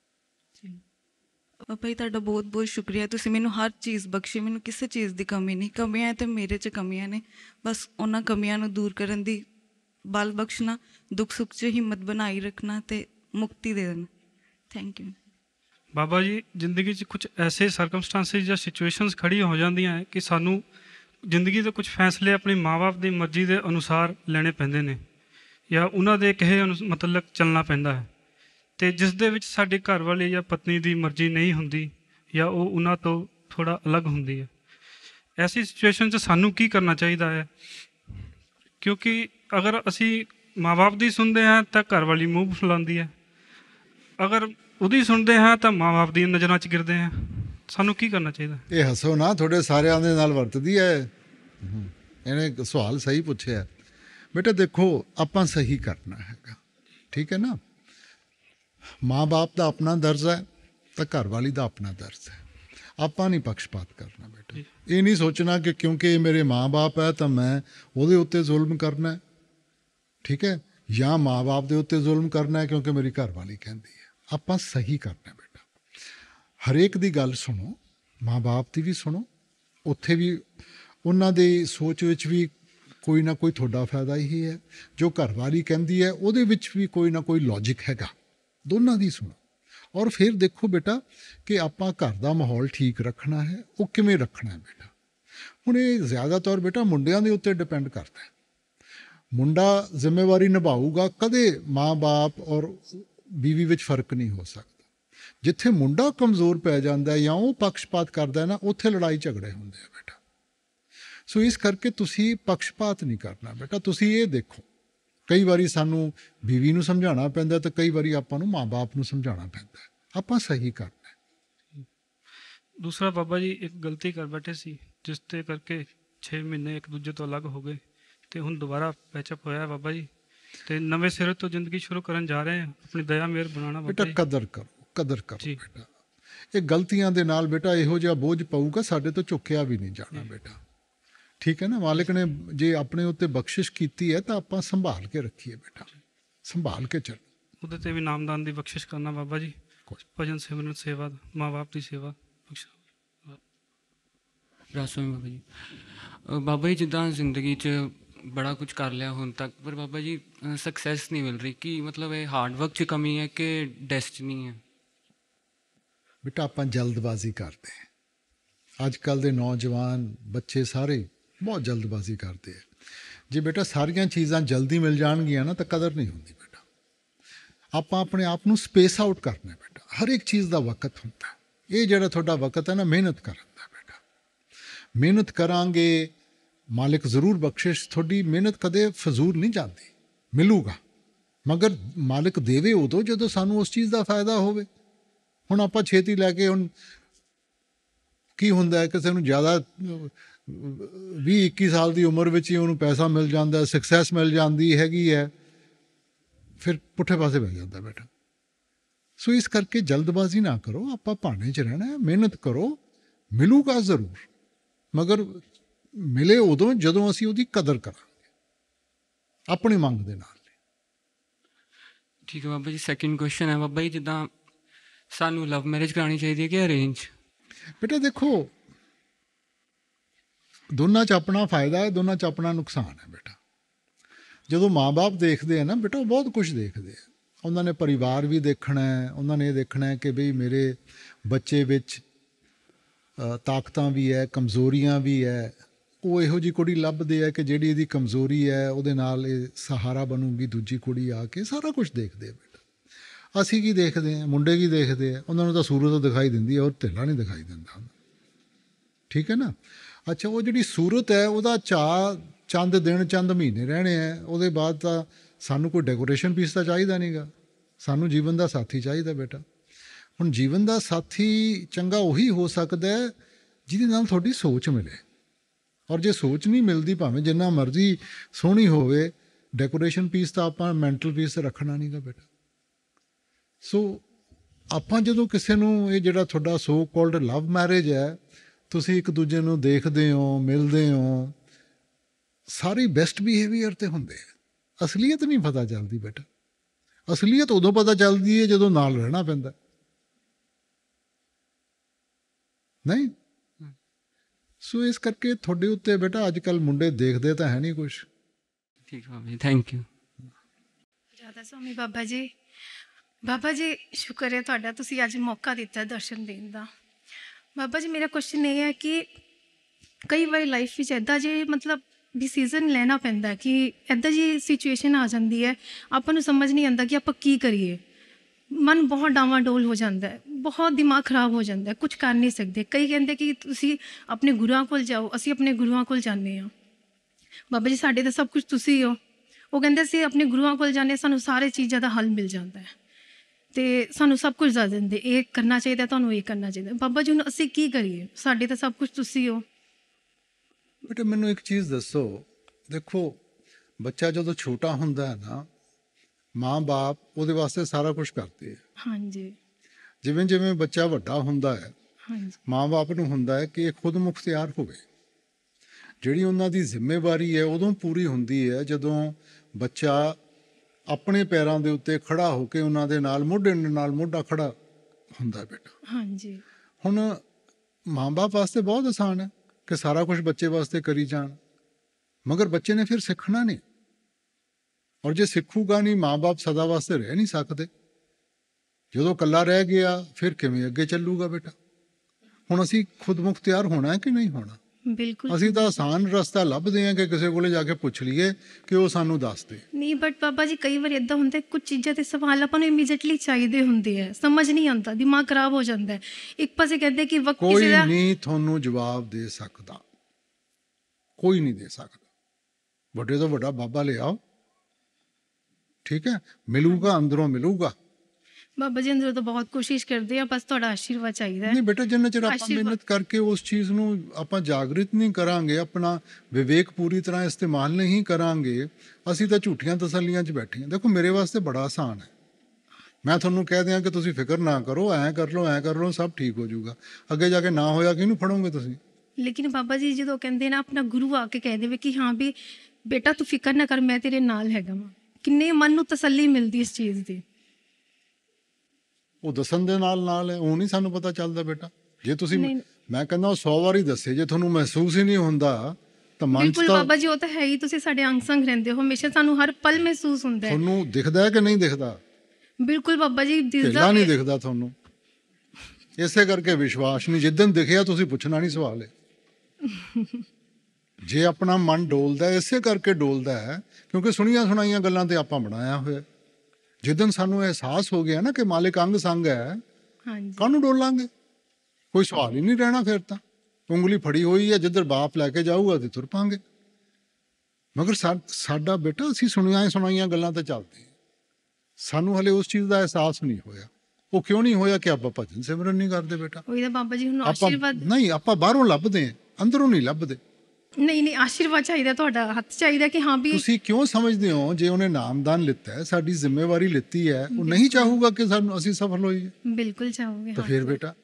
ਬਾਬਾ ਜੀ, ਤੁਹਾਡਾ ਬਹੁਤ ਬਹੁਤ ਸ਼ੁਕਰੀਆ। ਤੁਸੀਂ ਮੈਨੂੰ ਹਰ ਚੀਜ਼ ਬਖਸ਼ੀ, ਮੈਨੂੰ ਕਿਸੇ ਚੀਜ਼ ਦੀ ਕਮੀ ਨਹੀਂ। ਕਮੀਆਂ ਹੈ ਤਾਂ ਮੇਰੇ 'ਚ ਕਮੀਆਂ ਨੇ, ਬਸ ਉਹਨਾਂ ਕਮੀਆਂ ਨੂੰ ਦੂਰ ਕਰਨ ਦੀ ਬਲ ਬਖਸ਼ਣਾ, ਦੁੱਖ ਸੁੱਖ 'ਚ ਹਿੰਮਤ ਬਣਾਈ ਰੱਖਣਾ ਅਤੇ ਮੁਕਤੀ ਦੇ ਦੇਣਾ। Thank you Baba ji. ਜ਼ਿੰਦਗੀ 'ਚ ਕੁਝ ਐਸੇ ਸਰਕਮਸਟਾਂਸਿਸ ਜਾਂ ਸਿਚੁਏਸ਼ਨਸ ਖੜ੍ਹੀਆਂ ਹੋ ਜਾਂਦੀਆਂ ਹੈ ਕਿ ਸਾਨੂੰ ਜ਼ਿੰਦਗੀ ਦੇ ਕੁਝ ਫੈਸਲੇ ਆਪਣੇ ਮਾਂ-ਬਾਪ ਦੀ ਮਰਜ਼ੀ ਦੇ ਅਨੁਸਾਰ ਲੈਣੇ ਪੈਂਦੇ ਨੇ, ਜਾਂ ਉਹਨਾਂ ਦੇ ਕਹੇ ਮਤਲਬ ਚੱਲਣਾ ਪੈਂਦਾ ਹੈ, ਅਤੇ ਜਿਸ ਦੇ ਵਿੱਚ ਸਾਡੇ ਘਰ ਵਾਲੇ ਜਾਂ ਪਤਨੀ ਦੀ ਮਰਜ਼ੀ ਨਹੀਂ ਹੁੰਦੀ, ਜਾਂ ਉਹ ਉਹਨਾਂ ਤੋਂ ਥੋੜ੍ਹਾ ਅਲੱਗ ਹੁੰਦੀ ਹੈ। ਐਸੀ ਸਿਚੁਏਸ਼ਨ 'ਚ ਸਾਨੂੰ ਕੀ ਕਰਨਾ ਚਾਹੀਦਾ ਹੈ? ਕਿਉਂਕਿ ਅਗਰ ਅਸੀਂ ਮਾਂ ਬਾਪ ਦੀ ਸੁਣਦੇ ਹਾਂ ਤਾਂ ਘਰ ਵਾਲੀ ਮੂੰਹ ਫੁਲਾਉਂਦੀ ਹੈ, ਅਗਰ ਉਹਦੀ ਸੁਣਦੇ ਹਾਂ ਤਾਂ ਮਾਂ ਬਾਪ ਦੀਆਂ ਨਜ਼ਰਾਂ 'ਚ ਗਿਰਦੇ ਹਾਂ। ਸਾਨੂੰ ਕੀ ਕਰਨਾ ਚਾਹੀਦਾ? ਇਹ ਹੱਸੋ ਨਾ, ਤੁਹਾਡੇ ਸਾਰਿਆਂ ਦੇ ਨਾਲ ਵਰਤਦੀ ਹੈ। ਇਹਨੇ ਸਵਾਲ ਸਹੀ ਪੁੱਛਿਆ ਬੇਟਾ। ਦੇਖੋ, ਆਪਾਂ ਸਹੀ ਕਰਨਾ ਹੈਗਾ, ਠੀਕ ਹੈ ਨਾ। ਮਾਂ ਬਾਪ ਦਾ ਆਪਣਾ ਦਰਜ ਹੈ ਤਾਂ ਘਰ ਵਾਲੀ ਦਾ ਆਪਣਾ ਦਰਜ ਹੈ। ਆਪਾਂ ਨਹੀਂ ਪਕਸ਼ਪਾਤ ਕਰਨਾ ਬੇਟਾ। ਇਹ ਨਹੀਂ ਸੋਚਣਾ ਕਿ ਕਿਉਂਕਿ ਇਹ ਮੇਰੇ ਮਾਂ-ਬਾਪ ਹੈ ਤਾਂ ਮੈਂ ਉਹਦੇ ਉੱਤੇ ਜ਼ੁਲਮ ਕਰਨਾ ਹੈ, ਠੀਕ ਹੈ, ਜਾਂ ਮਾਂ-ਬਾਪ ਦੇ ਉੱਤੇ ਜ਼ੁਲਮ ਕਰਨਾ ਹੈ ਕਿਉਂਕਿ ਮੇਰੀ ਘਰਵਾਲੀ ਕਹਿੰਦੀ ਹੈ। ਆਪਾਂ ਸਹੀ ਕਰਨਾ ਬੇਟਾ। ਹਰੇਕ ਦੀ ਗੱਲ ਸੁਣੋ, ਮਾਂ-ਬਾਪ ਦੀ ਵੀ ਸੁਣੋ, ਉੱਥੇ ਵੀ ਉਹਨਾਂ ਦੀ ਸੋਚ ਵਿੱਚ ਵੀ ਕੋਈ ਨਾ ਕੋਈ ਤੁਹਾਡਾ ਫਾਇਦਾ ਹੀ ਹੈ, ਜੋ ਘਰਵਾਲੀ ਕਹਿੰਦੀ ਹੈ ਉਹਦੇ ਵਿੱਚ ਵੀ ਕੋਈ ਨਾ ਕੋਈ ਲੌਜਿਕ ਹੈਗਾ, ਦੋਨਾਂ ਦੀ ਸੁਣੋ। ਔਰ ਫਿਰ ਦੇਖੋ ਬੇਟਾ ਕਿ ਆਪਾਂ ਘਰ ਦਾ ਮਾਹੌਲ ਠੀਕ ਰੱਖਣਾ ਹੈ, ਉਹ ਕਿਵੇਂ ਰੱਖਣਾ ਹੈ ਬੇਟਾ। ਹੁਣ ਇਹ ਜ਼ਿਆਦਾਤਰ ਬੇਟਾ ਮੁੰਡਿਆਂ ਦੇ ਉੱਤੇ ਡਿਪੈਂਡ ਕਰਦਾ ਹੈ। ਮੁੰਡਾ ਜ਼ਿੰਮੇਵਾਰੀ ਨਿਭਾਊਗਾ, ਕਦੇ ਮਾਂ-ਬਾਪ ਔਰ ਬੀਵੀ ਵਿੱਚ ਫਰਕ ਨਹੀਂ ਹੋ ਸਕਦਾ। ਜਿੱਥੇ ਮੁੰਡਾ ਕਮਜ਼ੋਰ ਪੈ ਜਾਂਦਾ ਜਾਂ ਉਹ ਪਕਸ਼ਪਾਤ ਕਰਦਾ ਨਾ, ਉੱਥੇ ਲੜਾਈ ਝਗੜੇ ਹੁੰਦੇ ਆ ਬੇਟਾ। ਸੋ ਇਸ ਕਰਕੇ ਤੁਸੀਂ ਪਕਸ਼ਪਾਤ ਨਹੀਂ ਕਰਨਾ ਬੇਟਾ। ਤੁਸੀਂ ਇਹ ਦੇਖੋ, ਕਈ ਵਾਰੀ ਸਾਨੂੰ ਬੀਵੀ ਨੂੰ ਸਮਝਾਉਣਾ ਪੈਂਦਾ ਤੇ ਕਈ ਵਾਰੀ ਆਪਾਂ ਨੂੰ ਮਾਂ-ਬਾਪ ਨੂੰ ਸਮਝਾਉਣਾ ਪੈਂਦਾ। ਆਪਾਂ ਸਹੀ ਕਰਨਾ। ਦੂਸਰਾ ਬਾਬਾ ਜੀ ਇੱਕ ਗਲਤੀ ਕਰ ਬੈਠੇ ਸੀ, ਜਿਸ ਤੇ ਕਰਕੇ 6 ਮਹੀਨੇ ਇੱਕ ਦੂਜੇ ਤੋਂ ਅਲੱਗ ਹੋ ਗਏ ਤੇ ਹੁਣ ਦੁਬਾਰਾ ਪੈਚਅਪ ਹੋਇਆ ਬਾਬਾ ਜੀ, ਤੇ ਨਵੇਂ ਸਿਰੇ ਤੋਂ ਜ਼ਿੰਦਗੀ ਸ਼ੁਰੂ ਕਰਨ ਜਾ ਰਹੇ ਹਾਂ। ਆਪਣੀ ਦਇਆ ਮਿਹਰ ਬਣਾਉਣਾ ਬੇਟਾ। ਬਾਬਾ ਜੀ ਕਦਰ ਕਰੋ, ਕਦਰ ਕਰੋ ਬੇਟਾ। ਇਹ ਗਲਤੀਆਂ ਦੇ ਨਾਲ ਬੇਟਾ ਇਹੋ ਜਿਹਾ ਬੋਝ ਪਊਗਾ, ਸਾਡੇ ਤੋਂ ਚੁੱਕਿਆ ਵੀ ਨਹੀਂ ਜਾਣਾ ਬੇਟਾ, ਠੀਕ ਹੈ ਨਾ। ਮਾਲਿਕ ਨੇ ਜੇ ਆਪਣੇ ਉੱਤੇ ਬਖਸ਼ਿਸ਼ ਕੀਤੀ ਹੈ ਤਾਂ ਆਪਾਂ ਸੰਭਾਲ ਕੇ ਰੱਖੀਏ ਬੇਟਾ, ਸੰਭਾਲ ਕੇ ਚੱਲੋ। ਉਹਦੇ ਤੇ ਵੀ ਨਾਮਦਾਨ ਦੀ ਬਖਸ਼ਿਸ਼ ਕਰਨਾ ਬਾਬਾ ਜੀ, ਭਜਨ ਸਿਮਰਨ ਸੇਵਾ, ਮਾਂ-ਬਾਪ ਦੀ ਸੇਵਾ ਬਖਸ਼ਾ। ਰਾਧਾ ਸਵਾਮੀ ਬਾਬਾ ਜੀ। ਬਾਬਾ ਜੀ ਜਿੱਦਾਂ ਜ਼ਿੰਦਗੀ 'ਚ ਬੜਾ ਕੁਝ ਕਰ ਲਿਆ ਹੁਣ ਤੱਕ, ਪਰ ਬਾਬਾ ਜੀ ਸਕਸੈਸ ਨਹੀਂ ਮਿਲ ਰਹੀ, ਕਿ ਮਤਲਬ ਇਹ ਹਾਰਡ ਵਰਕ 'ਚ ਕਮੀ ਹੈ ਕਿ ਡੈਸਟਨੀ ਹੈ? ਬੇਟਾ ਆਪਾਂ ਜਲਦਬਾਜ਼ੀ ਕਰਦੇ ਹਾਂ। ਅੱਜ ਕੱਲ੍ਹ ਦੇ ਨੌਜਵਾਨ ਬੱਚੇ ਸਾਰੇ ਬਹੁਤ ਜਲਦਬਾਜ਼ੀ ਕਰਦੇ ਆ। ਜੇ ਬੇਟਾ ਸਾਰੀਆਂ ਚੀਜ਼ਾਂ ਜਲਦੀ ਮਿਲ ਜਾਣਗੀਆਂ ਨਾ ਤਾਂ ਕਦਰ ਨਹੀਂ ਹੁੰਦੀ ਬੇਟਾ। ਆਪਾਂ ਆਪਣੇ ਆਪ ਨੂੰ ਸਪੇਸ ਆਊਟ ਕਰਨਾ ਬੇਟਾ। ਹਰ ਇੱਕ ਚੀਜ਼ ਦਾ ਵਕਤ ਹੁੰਦਾ। ਇਹ ਜਿਹੜਾ ਤੁਹਾਡਾ ਵਕਤ ਹੈ ਨਾ, ਮਿਹਨਤ ਕਰਨ ਦਾ ਬੇਟਾ। ਮਿਹਨਤ ਕਰਾਂਗੇ, ਮਾਲਿਕ ਜ਼ਰੂਰ ਬਖਸ਼ਿਸ਼। ਤੁਹਾਡੀ ਮਿਹਨਤ ਕਦੇ ਫਜ਼ੂਲ ਨਹੀਂ ਜਾਂਦੀ, ਮਿਲੂਗਾ, ਮਗਰ ਮਾਲਿਕ ਦੇਵੇ ਉਦੋਂ ਜਦੋਂ ਸਾਨੂੰ ਉਸ ਚੀਜ਼ ਦਾ ਫਾਇਦਾ ਹੋਵੇ। ਹੁਣ ਆਪਾਂ ਛੇਤੀ ਲੈ ਕੇ, ਹੁਣ ਕੀ ਹੁੰਦਾ ਹੈ, ਕਿਸੇ ਨੂੰ ਜ਼ਿਆਦਾ 20-21 ਸਾਲ ਦੀ ਉਮਰ ਵਿੱਚ ਹੀ ਉਹਨੂੰ ਪੈਸਾ ਮਿਲ ਜਾਂਦਾ, ਸਕਸੈਸ ਮਿਲ ਜਾਂਦੀ ਹੈਗੀ ਹੈ, ਫਿਰ ਪੁੱਠੇ ਪਾਸੇ ਬਹਿ ਜਾਂਦਾ ਬੇਟਾ। ਸੋ ਇਸ ਕਰਕੇ ਜਲਦਬਾਜ਼ੀ ਨਾ ਕਰੋ, ਆਪਾਂ ਭਾਣੇ 'ਚ ਰਹਿਣਾ ਹੈ, ਮਿਹਨਤ ਕਰੋ, ਮਿਲੂਗਾ ਜ਼ਰੂਰ, ਮਗਰ ਮਿਲੇ ਉਦੋਂ ਜਦੋਂ ਅਸੀਂ ਉਹਦੀ ਕਦਰ ਕਰਾਂਗੇ ਆਪਣੀ ਮੰਗ ਦੇ ਨਾਲ। ਠੀਕ ਹੈ ਬਾਬਾ ਜੀ। ਸੈਕਿੰਡ ਕੁਐਸਚਨ ਹੈ ਬਾਬਾ ਜੀ, ਜਿੱਦਾਂ ਸਾਨੂੰ ਲਵ ਮੈਰਿਜ ਕਰਾਉਣੀ ਚਾਹੀਦੀ ਹੈ ਕਿ ਅਰੇਂਜ? ਬੇਟਾ ਦੇਖੋ, ਦੋਨਾਂ 'ਚ ਆਪਣਾ ਫਾਇਦਾ ਹੈ, ਦੋਨਾਂ 'ਚ ਆਪਣਾ ਨੁਕਸਾਨ ਹੈ ਬੇਟਾ। ਜਦੋਂ ਮਾਂ-ਬਾਪ ਦੇਖਦੇ ਆ ਨਾ ਬੇਟਾ, ਉਹ ਬਹੁਤ ਕੁਝ ਦੇਖਦੇ ਆ। ਉਹਨਾਂ ਨੇ ਪਰਿਵਾਰ ਵੀ ਦੇਖਣਾ ਹੈ, ਉਹਨਾਂ ਨੇ ਇਹ ਦੇਖਣਾ ਹੈ ਕਿ ਬਈ ਮੇਰੇ ਬੱਚੇ ਵਿੱਚ ਤਾਕਤਾਂ ਵੀ ਹੈ, ਕਮਜ਼ੋਰੀਆਂ ਵੀ ਹੈ। ਉਹ ਇਹੋ ਜਿਹੀ ਕੁੜੀ ਲੱਭਦੇ ਆ ਕਿ ਜਿਹੜੀ ਇਹਦੀ ਕਮਜ਼ੋਰੀ ਹੈ ਉਹਦੇ ਨਾਲ ਇਹ ਸਹਾਰਾ ਬਣੂਗੀ ਦੂਜੀ ਕੁੜੀ ਆ ਕੇ। ਸਾਰਾ ਕੁਝ ਦੇਖਦੇ ਆ ਬੇਟਾ। ਅਸੀਂ ਕੀ ਦੇਖਦੇ ਹਾਂ, ਮੁੰਡੇ ਕੀ ਦੇਖਦੇ ਆ, ਉਹਨਾਂ ਨੂੰ ਤਾਂ ਸੂਰਤ ਦਿਖਾਈ ਦਿੰਦੀ ਹੈ, ਉਹ ਧੇਲਾ ਨਹੀਂ ਦਿਖਾਈ ਦਿੰਦਾ, ਠੀਕ ਹੈ ਨਾ। ਅੱਛਾ, ਉਹ ਜਿਹੜੀ ਸੂਰਤ ਹੈ ਉਹਦਾ ਚਾਅ ਚੰਦ ਦਿਨ ਚੰਦ ਮਹੀਨੇ ਰਹਿਣੇ ਹੈ, ਉਹਦੇ ਬਾਅਦ ਤਾਂ ਸਾਨੂੰ ਕੋਈ ਡੈਕੋਰੇਸ਼ਨ ਪੀਸ ਤਾਂ ਚਾਹੀਦਾ ਨਹੀਂਗਾ, ਸਾਨੂੰ ਜੀਵਨ ਦਾ ਸਾਥੀ ਚਾਹੀਦਾ ਬੇਟਾ। ਹੁਣ ਜੀਵਨ ਦਾ ਸਾਥੀ ਚੰਗਾ ਉਹੀ ਹੋ ਸਕਦਾ ਹੈ ਜਿਹਦੇ ਨਾਲ ਤੁਹਾਡੀ ਸੋਚ ਮਿਲੇ। ਔਰ ਜੇ ਸੋਚ ਨਹੀਂ ਮਿਲਦੀ, ਭਾਵੇਂ ਜਿੰਨਾ ਮਰਜ਼ੀ ਸੋਹਣੀ ਹੋਵੇ, ਡੈਕੋਰੇਸ਼ਨ ਪੀਸ ਤਾਂ ਆਪਾਂ ਮੈਂਟਲ ਪੀਸ ਰੱਖਣਾ ਨਹੀਂਗਾ ਬੇਟਾ। ਸੋ ਆਪਾਂ ਜਦੋਂ ਕਿਸੇ ਨੂੰ, ਇਹ ਜਿਹੜਾ ਤੁਹਾਡਾ ਸੋ ਕਾਲਡ ਲਵ ਮੈਰਿਜ ਹੈ, ਤੁਸੀਂ ਇੱਕ ਦੂਜੇ ਨੂੰ ਦੇਖਦੇ ਹੋ, ਮਿਲਦੇ ਹੋ, ਸਾਰੇ ਬੈਸਟ ਬਿਹੇਵੀਅਰ 'ਤੇ ਹੁੰਦੇ ਆ। ਅਸਲੀਅਤ ਨਹੀਂ ਪਤਾ ਚੱਲਦੀ ਬੇਟਾ। ਅਸਲੀਅਤ ਉਦੋਂ ਪਤਾ ਚੱਲਦੀ ਹੈ ਜਦੋਂ ਨਾਲ ਰਹਿਣਾ ਪੈਂਦਾ, ਨਹੀਂ। ਸੋ ਇਸ ਕਰਕੇ ਤੁਹਾਡੇ ਉੱਤੇ ਬੇਟਾ ਅੱਜ ਕੱਲ੍ਹ ਮੁੰਡੇ ਦੇਖਦੇ ਤਾਂ ਹੈ ਨਹੀਂ ਕੁਛ। ਠੀਕ ਬਾਬਾ ਜੀ, ਥੈਂਕ ਯੂ। ਰਾਧਾ ਸਵਾਮੀ ਬਾਬਾ ਜੀ। ਬਾਬਾ ਜੀ ਸ਼ੁਕਰ ਹੈ ਤੁਹਾਡਾ, ਤੁਸੀਂ ਅੱਜ ਮੌਕਾ ਦਿੱਤਾ ਦਰਸ਼ਨ ਦੇਣ ਦਾ। ਬਾਬਾ ਜੀ ਮੇਰਾ ਕੁਐਸਚਨ ਇਹ ਹੈ ਕਿ ਕਈ ਵਾਰੀ ਲਾਈਫ ਵਿੱਚ ਇੱਦਾਂ ਜੇ ਮਤਲਬ ਡਿਸੀਜ਼ਨ ਲੈਣਾ ਪੈਂਦਾ ਕਿ ਇੱਦਾਂ ਜੀ ਸਿਚੁਏਸ਼ਨ ਆ ਜਾਂਦੀ ਹੈ, ਆਪਾਂ ਨੂੰ ਸਮਝ ਨਹੀਂ ਆਉਂਦਾ ਕਿ ਆਪਾਂ ਕੀ ਕਰੀਏ। ਮਨ ਬਹੁਤ ਡਾਵਾਂਡੋਲ ਹੋ ਜਾਂਦਾ ਹੈ, ਬਹੁਤ ਦਿਮਾਗ ਖਰਾਬ ਹੋ ਜਾਂਦਾ ਹੈ, ਕੁਝ ਕਰ ਨਹੀਂ ਸਕਦੇ। ਕਈ ਕਹਿੰਦੇ ਕਿ ਤੁਸੀਂ ਆਪਣੇ ਗੁਰੂਆਂ ਕੋਲ ਜਾਓ, ਅਸੀਂ ਆਪਣੇ ਗੁਰੂਆਂ ਕੋਲ ਜਾਂਦੇ ਹਾਂ। ਬਾਬਾ ਜੀ ਸਾਡੇ ਤਾਂ ਸਭ ਕੁਝ ਤੁਸੀਂ ਹੋ। ਉਹ ਕਹਿੰਦੇ ਅਸੀਂ ਆਪਣੇ ਗੁਰੂਆਂ ਕੋਲ ਜਾਂਦੇ, ਸਾਨੂੰ ਸਾਰੇ ਚੀਜ਼ਾਂ ਦਾ ਹੱਲ ਮਿਲ ਜਾਂਦਾ ਹੈ ਅਤੇ ਸਾਨੂੰ ਸਭ ਕੁਝ ਦੱਸ ਦਿੰਦੇ, ਇਹ ਕਰਨਾ ਚਾਹੀਦਾ, ਤੁਹਾਨੂੰ ਇਹ ਕਰਨਾ ਚਾਹੀਦਾ। ਬਾਬਾ ਜੀ ਹੁਣ ਅਸੀਂ ਕੀ ਕਰੀਏ, ਸਾਡੇ ਤਾਂ ਸਭ ਕੁਝ ਤੁਸੀਂ ਹੋ। ਬੇਟਾ ਮੈਨੂੰ ਇੱਕ ਚੀਜ਼ ਦੱਸੋ, ਦੇਖੋ ਬੱਚਾ ਜਦੋਂ ਛੋਟਾ ਹੁੰਦਾ ਹੈ ਨਾ, ਮਾਂ-ਬਾਪ ਉਹਦੇ ਵਾਸਤੇ ਸਾਰਾ ਕੁਝ ਕਰਦੇ ਹੈ। ਹਾਂਜੀ। ਜਿਵੇਂ ਜਿਵੇਂ ਬੱਚਾ ਵੱਡਾ ਹੁੰਦਾ ਹੈ, ਹਾਂਜੀ ਮਾਂ-ਬਾਪ ਨੂੰ ਹੁੰਦਾ ਹੈ ਕਿ ਇਹ ਖੁਦ ਮੁਖਤਿਆਰ ਹੋਵੇ। ਜਿਹੜੀ ਉਹਨਾਂ ਦੀ ਜ਼ਿੰਮੇਵਾਰੀ ਹੈ ਉਦੋਂ ਪੂਰੀ ਹੁੰਦੀ ਹੈ ਜਦੋਂ ਬੱਚਾ ਆਪਣੇ ਪੈਰਾਂ ਦੇ ਉੱਤੇ ਖੜਾ ਹੋ ਕੇ ਉਹਨਾਂ ਦੇ ਨਾਲ ਮੋਢੇ ਨਾਲ ਮੋਢਾ ਖੜਾ ਹੁੰਦਾ ਬੇਟਾ। ਹਾਂਜੀ ਹੁਣ ਮਾਂ-ਬਾਪ ਵਾਸਤੇ ਬਹੁਤ ਆਸਾਨ ਹੈ ਕਿ ਸਾਰਾ ਕੁਝ ਬੱਚੇ ਵਾਸਤੇ ਕਰੀ ਜਾਣ, ਮਗਰ ਬੱਚੇ ਨੇ ਫਿਰ ਸਿੱਖਣਾ ਨਹੀਂ, ਔਰ ਜੇ ਸਿੱਖੂਗਾ ਨਹੀਂ ਮਾਂ-ਬਾਪ ਸਦਾ ਵਾਸਤੇ ਰਹਿ ਨਹੀਂ ਸਕਦੇ। ਜਦੋਂ ਇਕੱਲਾ ਰਹਿ ਗਿਆ ਫਿਰ ਕਿਵੇਂ ਅੱਗੇ ਚੱਲੂਗਾ ਬੇਟਾ। ਹੁਣ ਅਸੀਂ ਖੁਦ ਮੁਖਤਿਆਰ ਹੋਣਾ ਹੈ ਕਿ ਨਹੀਂ ਹੋਣਾ? ਬਿਲਕੁਲ ਅਸੀਂ ਤਾਂ ਆਸਾਨ ਰਸਤਾ ਲੱਭਦੇ ਹਾਂ ਕਿ ਕਿਸੇ ਕੋਲੇ ਜਾ ਕੇ ਪੁੱਛ ਲਈਏ ਕਿ ਉਹ ਸਾਨੂੰ ਦੱਸ ਦੇ। ਨਹੀਂ, ਬਟ ਬਾਬਾ ਜੀ ਕਈ ਵਾਰ ਇਦਾਂ ਹੁੰਦਾ ਕੁਝ ਚੀਜ਼ਾਂ ਤੇ ਸਵਾਲ ਆਪਾਂ ਨੂੰ ਇਮੀਡੀਏਟਲੀ ਚਾਹੀਦੇ ਹੁੰਦੇ ਆ, ਸਮਝ ਨਹੀਂ ਆਉਂਦਾ, ਦਿਮਾਗ ਖਰਾਬ ਹੋ ਜਾਂਦਾ ਹੈ। ਇੱਕ ਪਾਸੇ ਕਹਿੰਦੇ ਕਿ ਵਕਤ ਕੋਈ ਕਿਸੇ ਦਾ ਨਹੀਂ ਤੁਹਾਨੂੰ ਜਵਾਬ ਦੇ ਸਕਦਾ, ਕੋਈ ਨਹੀਂ ਦੇ ਸਕਦਾ। ਵੱਡੇ ਤੋਂ ਵੱਡਾ ਬਾਬਾ ਲਿਆਓ, ਠੀਕ ਹੈ, ਮਿਲੂਗਾ, ਅੰਦਰੋਂ ਮਿਲੂਗਾ। ਬਾਬਾ ਜੀ ਅੰਦਰੋਂ ਤਾਂ ਬਹੁਤ ਕੋਸ਼ਿਸ਼ ਕਰਦੇ ਆ, ਬਸ ਤੁਹਾਡਾ ਆਸ਼ੀਰਵਾਦ ਚਾਹੀਦਾ ਹੈ। ਨਹੀਂ ਬੇਟਾ, ਜਿੰਨਾ ਚਿਰ ਆਪਾਂ ਮਿਹਨਤ ਕਰਕੇ ਉਸ ਚੀਜ਼ ਨੂੰ ਆਪਾਂ ਜਾਗਰਿਤ ਨਹੀਂ ਕਰਾਂਗੇ, ਆਪਣਾ ਵਿਵੇਕ ਪੂਰੀ ਤਰ੍ਹਾਂ ਇਸਤੇਮਾਲ ਨਹੀਂ ਕਰਾਂਗੇ, ਅਸੀਂ ਤਾਂ ਝੂਠੀਆਂ ਤਸੱਲੀਆਂ 'ਚ ਬੈਠੇ ਹਾਂ। ਦੇਖੋ ਮੇਰੇ ਵਾਸਤੇ ਬੜਾ ਆਸਾਨ ਹੈ, ਮੈਂ ਤੁਹਾਨੂੰ ਕਹਿ ਦਿਆਂ ਕਿ ਤੁਸੀਂ ਫਿਕਰ ਨਾ ਕਰੋ, ਐਂ ਕਰ ਲਓ, ਸਭ ਠੀਕ ਹੋ ਜਾਊਗਾ। ਅੱਗੇ ਜਾ ਕੇ ਨਾ ਹੋਇਆ ਕਿਹਨੂੰ ਫੜੋਗੇ ਤੁਸੀਂ? ਲੇਕਿਨ ਬਾਬਾ ਜੀ ਜਦੋਂ ਕਹਿੰਦੇ ਨਾ ਆਪਣਾ ਗੁਰੂ ਆ ਕੇ ਕਹਿ ਦੇਵੇ ਕਿ ਹਾਂ ਵੀ ਬੇਟਾ ਤੂੰ ਫਿਕਰ ਨਾ ਕਰ, ਮੈਂ ਤੇਰੇ ਨਾਲ ਹੈਗਾ ਵਾਂ, ਕਿੰਨੇ ਮਨ ਨੂੰ ਤਸੱਲੀ ਮਿਲਦੀ ਇਸ ਚੀਜ਼ ਦੀ। ਉਹ ਦੱਸਣ ਦੇ ਨਾਲ ਹੈ, ਉਹ ਨਹੀਂ ਸਾਨੂੰ ਪਤਾ ਚੱਲਦਾ ਬੇਟਾ। ਜੇ ਤੁਸੀਂ, ਮੈਂ ਕਹਿੰਦਾ ਉਹ 100 ਵਾਰੀ ਦੱਸੇ, ਜੇ ਤੁਹਾਨੂੰ ਮਹਿਸੂਸ ਹੀ ਨਹੀਂ ਹੁੰਦਾ ਤਾਂ ਮਨ 'ਚ ਬਿਲਕੁਲ ਤਾਂ ਬਾਬਾ ਜੀ, ਉਹ ਤਾਂ ਹੈ ਹੀ, ਤੁਸੀਂ ਸਾਡੇ ਅੰਗ ਸੰਗ ਰਹਿੰਦੇ ਹੋ, ਹਮੇਸ਼ਾ ਸਾਨੂੰ ਹਰ ਪਲ ਮਹਿਸੂਸ ਹੁੰਦਾ ਹੈ। ਤੁਹਾਨੂੰ ਦਿਖਦਾ ਹੈ ਕਿ ਨਹੀਂ ਦਿਖਦਾ? ਬਿਲਕੁਲ ਬਾਬਾ ਜੀ, ਢਿੱਲਾ ਨਹੀਂ ਦਿਖਦਾ ਤੁਹਾਨੂੰ, ਇਸੇ ਕਰਕੇ ਵਿਸ਼ਵਾਸ ਨਹੀਂ। ਜਿੱਦਣ ਦਿਖਿਆ ਤੁਸੀਂ ਪੁੱਛਣਾ ਨਹੀਂ ਸਵਾਲ ਹੈ। ਜੇ ਆਪਣਾ ਮਨ ਡੋਲਦਾ, ਇਸੇ ਕਰਕੇ ਡੋਲਦਾ ਹੈ ਕਿਉਂਕਿ ਸੁਣੀਆਂ ਸੁਣਾਈਆਂ ਗੱਲਾਂ ਤੇ ਆਪਾਂ ਬਣਾਇਆ ਹੋਇਆ। ਜਿੱਦਣ ਸਾਨੂੰ ਅਹਿਸਾਸ ਹੋ ਗਿਆ ਨਾ ਕਿ ਮਾਲਿਕ ਅੰਗ ਸੰਗ ਹੈ, ਕਾਹਨੂੰ ਡੋਲਾਂਗੇ? ਕੋਈ ਸਵਾਲ ਹੀ ਨਹੀਂ ਰਹਿਣਾ। ਫਿਰ ਤਾਂ ਉਂਗਲੀ ਫੜੀ ਹੋਈ ਹੈ, ਜਿੱਧਰ ਬਾਪ ਲੈ ਕੇ ਜਾਊਗਾ ਤੇ ਤੁਰ ਪਾਂਗੇ। ਮਗਰ ਸਾਡਾ ਬੇਟਾ, ਅਸੀਂ ਸੁਣਾਈਆਂ ਗੱਲਾਂ ਤੇ ਚੱਲਦੇ, ਸਾਨੂੰ ਹਲੇ ਉਸ ਚੀਜ਼ ਦਾ ਅਹਿਸਾਸ ਨਹੀਂ ਹੋਇਆ। ਉਹ ਕਿਉਂ ਨਹੀਂ ਹੋਇਆ? ਕਿ ਆਪਾਂ ਭਜਨ ਸਿਮਰਨ ਨਹੀਂ ਕਰਦੇ ਬੇਟਾ। ਬਾਬਾ ਜੀ ਹੁਣ ਆਪਾਂ ਆਸ਼ੀਰਵਾਦ ਨਹੀਂ, ਆਪਾਂ ਬਾਹਰੋਂ ਲੱਭਦੇ ਹਾਂ, ਅੰਦਰੋਂ ਨਹੀਂ ਲੱਭਦੇ। ਨਹੀਂ, ਆਸ਼ੀਰਵਾਦ ਚਾਹੀਦਾ, ਤੁਹਾਡਾ ਹੱਥ ਚਾਹੀਦਾ ਕਿ ਹਾਂ ਵੀ। ਤੁਸੀਂ ਕਿਉਂ ਸਮਝਦੇ ਹੋ ਜੇ ਉਹਨੇ ਨਾਮਦਾਨ ਲਿੱਤਾ ਹੈ, ਸਾਡੀ ਜ਼ਿੰਮੇਵਾਰੀ ਲਿੱਤੀ ਹੈ, ਉਹ ਨਹੀਂ ਚਾਹੂਗਾ ਕਿ ਅਸੀਂ ਸਫਲ ਹੋਈਏ? ਬਿਲਕੁਲ ਚਾਹੋਗੇ। ਤਾਂ ਫਿਰ ਬੇਟਾ,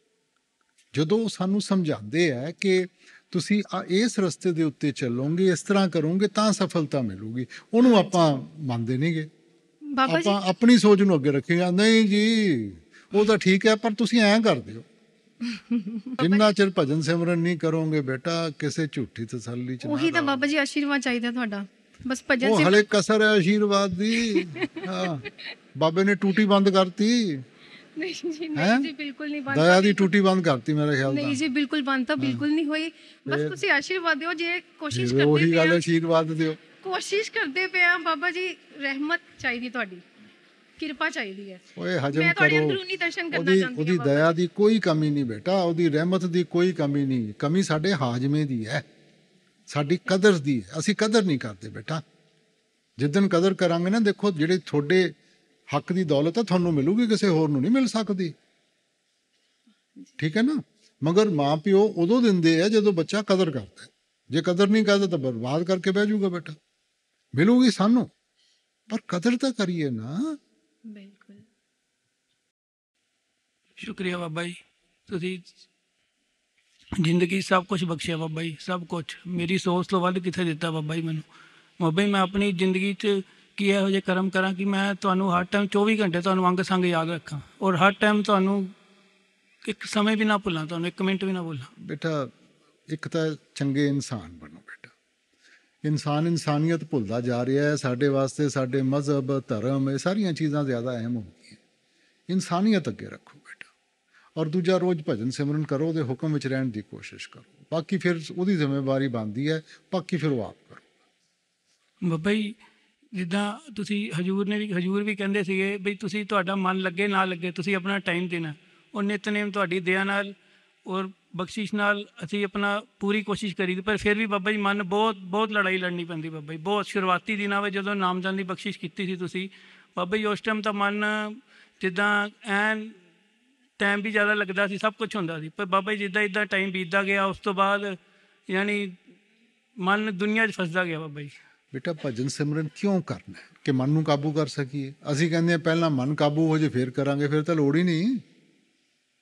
ਜਦੋਂ ਸਾਨੂੰ ਸਮਝਾਉਂਦੇ ਹੈ ਕਿ ਤੁਸੀਂ ਇਸ ਰਸਤੇ ਦੇ ਉੱਤੇ ਚੱਲੋਗੇ, ਇਸ ਤਰ੍ਹਾਂ ਕਰੋਗੇ ਤਾਂ ਸਫਲਤਾ ਮਿਲੂਗੀ, ਉਹਨੂੰ ਆਪਾਂ ਮੰਨਦੇ ਨਹੀਂਗੇ। ਆਪਾਂ ਆਪਣੀ ਸੋਚ ਨੂੰ ਅੱਗੇ ਰੱਖੇਗਾ, ਨਹੀਂ ਜੀ ਉਹ ਤਾਂ ਠੀਕ ਹੈ, ਪਰ ਤੁਸੀਂ ਐਂ ਕਰਦੇ ਹੋ। ਜਿੰਨਾ ਚਿਰ ਭਜਨ ਸਿਮਰਨ ਨਹੀਂ ਕਰੋਗੇ ਬੇਟਾ, ਕਿਸੇ ਝੂਠੀ ਤਸੱਲੀ ਚ ਉਹੀ ਤਾਂ ਬਾਬਾ ਜੀ ਆਸ਼ੀਰਵਾਦ ਚਾਹੀਦਾ ਤੁਹਾਡਾ, ਬਸ ਭਜਨ ਉਹ ਹਲੇ ਕਸਰ ਹੈ ਆਸ਼ੀਰਵਾਦ ਦੀ। ਹਾਂ, ਬਾਬੇ ਨੇ ਟੂਟੀ ਬੰਦ ਕਰਤੀ। ਨਹੀਂ ਜੀ ਬਿਲਕੁਲ ਨਹੀਂ ਬੰਦ, ਦਇਆ ਦੀ ਟੂਟੀ ਬੰਦ ਕਰਤੀ ਮੇਰੇ ਖਿਆਲ ਨਾਲ। ਨਹੀਂ ਜੀ ਬਿਲਕੁਲ ਬੰਦ ਤਾਂ ਬਿਲਕੁਲ ਨਹੀਂ ਹੋਈ। ਬਸ ਤੁਸੀਂ ਆਸ਼ੀਰਵਾਦ ਦਿਓ, ਜੇ ਕੋਸ਼ਿਸ਼ ਕਰਦੇ ਉਹੀ ਗੱਲ, ਆਸ਼ੀਰਵਾਦ ਦਿਓ, ਕੋਸ਼ਿਸ਼ ਕਰਦੇ ਪਏ ਆ ਬਾਬਾ ਜੀ। ਰਹਿਮਤ ਚਾਹੀਦੀ, ਤੁਹਾਡੀ ਕਿਰਪਾ ਚਾਹੀਦੀ ਹੈ। ਓਏ ਹਜਮ ਕਰੋ, ਉਹਦੀ ਦਇਆ ਦੀ ਕੋਈ ਕਮੀ ਨਹੀਂ ਬੇਟਾ, ਉਹਦੀ ਰਹਿਮਤ ਦੀ ਕੋਈ ਕਮੀ ਨਹੀਂ। ਕਮੀ ਸਾਡੇ ਹਾਜ਼ਮੇ ਦੀ ਹੈ, ਸਾਡੀ ਕਦਰ ਦੀ ਹੈ। ਅਸੀਂ ਕਦਰ ਨਹੀਂ ਕਰਦੇ ਬੇਟਾ। ਜਿੱਦਣ ਕਦਰ ਕਰਾਂਗੇ ਨਾ, ਦੇਖੋ ਜਿਹੜੇ ਤੁਹਾਡੇ ਹੱਕ ਦੀ ਦੌਲਤ ਹੈ ਤੁਹਾਨੂੰ ਮਿਲੂਗੀ, ਕਿਸੇ ਹੋਰ ਨੂੰ ਨਹੀਂ ਮਿਲ ਸਕਦੀ, ਠੀਕ ਹੈ ਨਾ। ਮਗਰ ਮਾਂ ਪਿਓ ਉਦੋਂ ਦਿੰਦੇ ਆ ਜਦੋਂ ਬੱਚਾ ਕਦਰ ਕਰਦਾ। ਜੇ ਕਦਰ ਨਹੀਂ ਕਰਦਾ ਤਾਂ ਬਰਬਾਦ ਕਰਕੇ ਬਹਿ ਜਾਊਗਾ ਬੇਟਾ। ਮਿਲੂਗੀ ਸਾਨੂੰ, ਪਰ ਕਦਰ ਤਾਂ ਕਰੀਏ ਨਾ। ਬਿਲਕੁਲ। ਸ਼ੁਕਰੀਆ ਬਾਬਾ ਜੀ, ਤੁਸੀਂ ਜ਼ਿੰਦਗੀ ਸਭ ਕੁਝ ਬਖਸ਼ਿਆ ਬਾਬਾ ਜੀ, ਸਭ ਕੁਝ। ਮੇਰੀ ਸੋਚ ਤੋਂ ਵੱਧ ਕਿੱਥੇ ਦਿੱਤਾ ਬਾਬਾ ਜੀ ਮੈਨੂੰ। ਬਾਬਾ ਜੀ ਮੈਂ ਆਪਣੀ ਜ਼ਿੰਦਗੀ 'ਚ ਕੀ ਇਹੋ ਜਿਹੇ ਕਰਮ ਕਰਾਂ ਕਿ ਮੈਂ ਤੁਹਾਨੂੰ ਹਰ ਟਾਈਮ 24 ਘੰਟੇ ਤੁਹਾਨੂੰ ਅੰਗ ਸੰਗ ਯਾਦ ਰੱਖਾਂ, ਔਰ ਹਰ ਟਾਈਮ ਤੁਹਾਨੂੰ ਇੱਕ ਸਮੇਂ ਵੀ ਨਾ ਭੁੱਲਾਂ, ਤੁਹਾਨੂੰ ਇੱਕ ਮਿੰਟ ਵੀ ਨਾ ਭੁੱਲਾਂ। ਬੇਟਾ ਇੱਕ ਤਾਂ ਚੰਗੇ ਇਨਸਾਨ ਬਣੋ ਬੇਟਾ। ਇਨਸਾਨ ਇਨਸਾਨੀਅਤ ਭੁੱਲਦਾ ਜਾ ਰਿਹਾ ਹੈ। ਸਾਡੇ ਵਾਸਤੇ ਸਾਡੇ ਮਜ਼ਹਬ, ਧਰਮ, ਇਹ ਸਾਰੀਆਂ ਚੀਜ਼ਾਂ ਜ਼ਿਆਦਾ ਅਹਿਮ ਹੋ ਗਈਆਂ। ਇਨਸਾਨੀਅਤ ਅੱਗੇ ਰੱਖੋ ਬੇਟਾ। ਔਰ ਦੂਜਾ, ਰੋਜ਼ ਭਜਨ ਸਿਮਰਨ ਕਰੋ, ਉਹਦੇ ਹੁਕਮ ਵਿੱਚ ਰਹਿਣ ਦੀ ਕੋਸ਼ਿਸ਼ ਕਰੋ। ਬਾਕੀ ਫਿਰ ਉਹਦੀ ਜ਼ਿੰਮੇਵਾਰੀ ਬਣਦੀ ਹੈ, ਬਾਕੀ ਫਿਰ ਉਹ ਆਪ ਕਰੋ। ਬਾਬਾ ਜੀ ਜਿੱਦਾਂ ਤੁਸੀਂ ਹਜੂਰ ਵੀ ਕਹਿੰਦੇ ਸੀਗੇ ਬਈ ਤੁਸੀਂ, ਤੁਹਾਡਾ ਮਨ ਲੱਗੇ ਨਾ ਲੱਗੇ, ਤੁਸੀਂ ਆਪਣਾ ਟਾਈਮ ਦੇਣਾ। ਉਹ ਨਿਤਨੇਮ ਤੁਹਾਡੀ ਦਇਆ ਨਾਲ ਔਰ ਬਖਸ਼ਿਸ਼ ਨਾਲ ਅਸੀਂ ਆਪਣਾ ਪੂਰੀ ਕੋਸ਼ਿਸ਼ ਕਰੀ, ਪਰ ਫਿਰ ਵੀ ਬਾਬਾ ਜੀ ਮਨ ਬਹੁਤ ਲੜਾਈ ਲੜਨੀ ਪੈਂਦੀ ਬਾਬਾ ਜੀ, ਬਹੁਤ। ਸ਼ੁਰੂਆਤੀ ਦਿਨਾਂ ਵਿੱਚ ਜਦੋਂ ਨਾਮਦਾਨ ਦੀ ਬਖਸ਼ਿਸ਼ ਕੀਤੀ ਸੀ ਤੁਸੀਂ ਬਾਬਾ ਜੀ, ਉਸ ਟਾਈਮ ਤਾਂ ਮਨ ਜਿੱਦਾਂ ਐਨ ਟਾਈਮ ਵੀ ਜ਼ਿਆਦਾ ਲੱਗਦਾ ਸੀ, ਸਭ ਕੁਝ ਹੁੰਦਾ ਸੀ, ਪਰ ਬਾਬਾ ਜੀ ਜਿੱਦਾਂ ਟਾਈਮ ਬੀਤਦਾ ਗਿਆ, ਉਸ ਤੋਂ ਬਾਅਦ ਯਾਨੀ ਮਨ ਦੁਨੀਆ 'ਚ ਫਸਦਾ ਗਿਆ ਬਾਬਾ ਜੀ। ਬੇਟਾ ਭਜਨ ਸਿਮਰਨ ਕਿਉਂ ਕਰਨਾ ਹੈ? ਕਿ ਮਨ ਨੂੰ ਕਾਬੂ ਕਰ ਸਕੀਏ। ਅਸੀਂ ਕਹਿੰਦੇ ਹਾਂ ਪਹਿਲਾਂ ਮਨ ਕਾਬੂ ਹੋ ਜੇ ਫਿਰ ਕਰਾਂਗੇ, ਫਿਰ ਤਾਂ ਲੋੜ ਹੀ ਨਹੀਂ।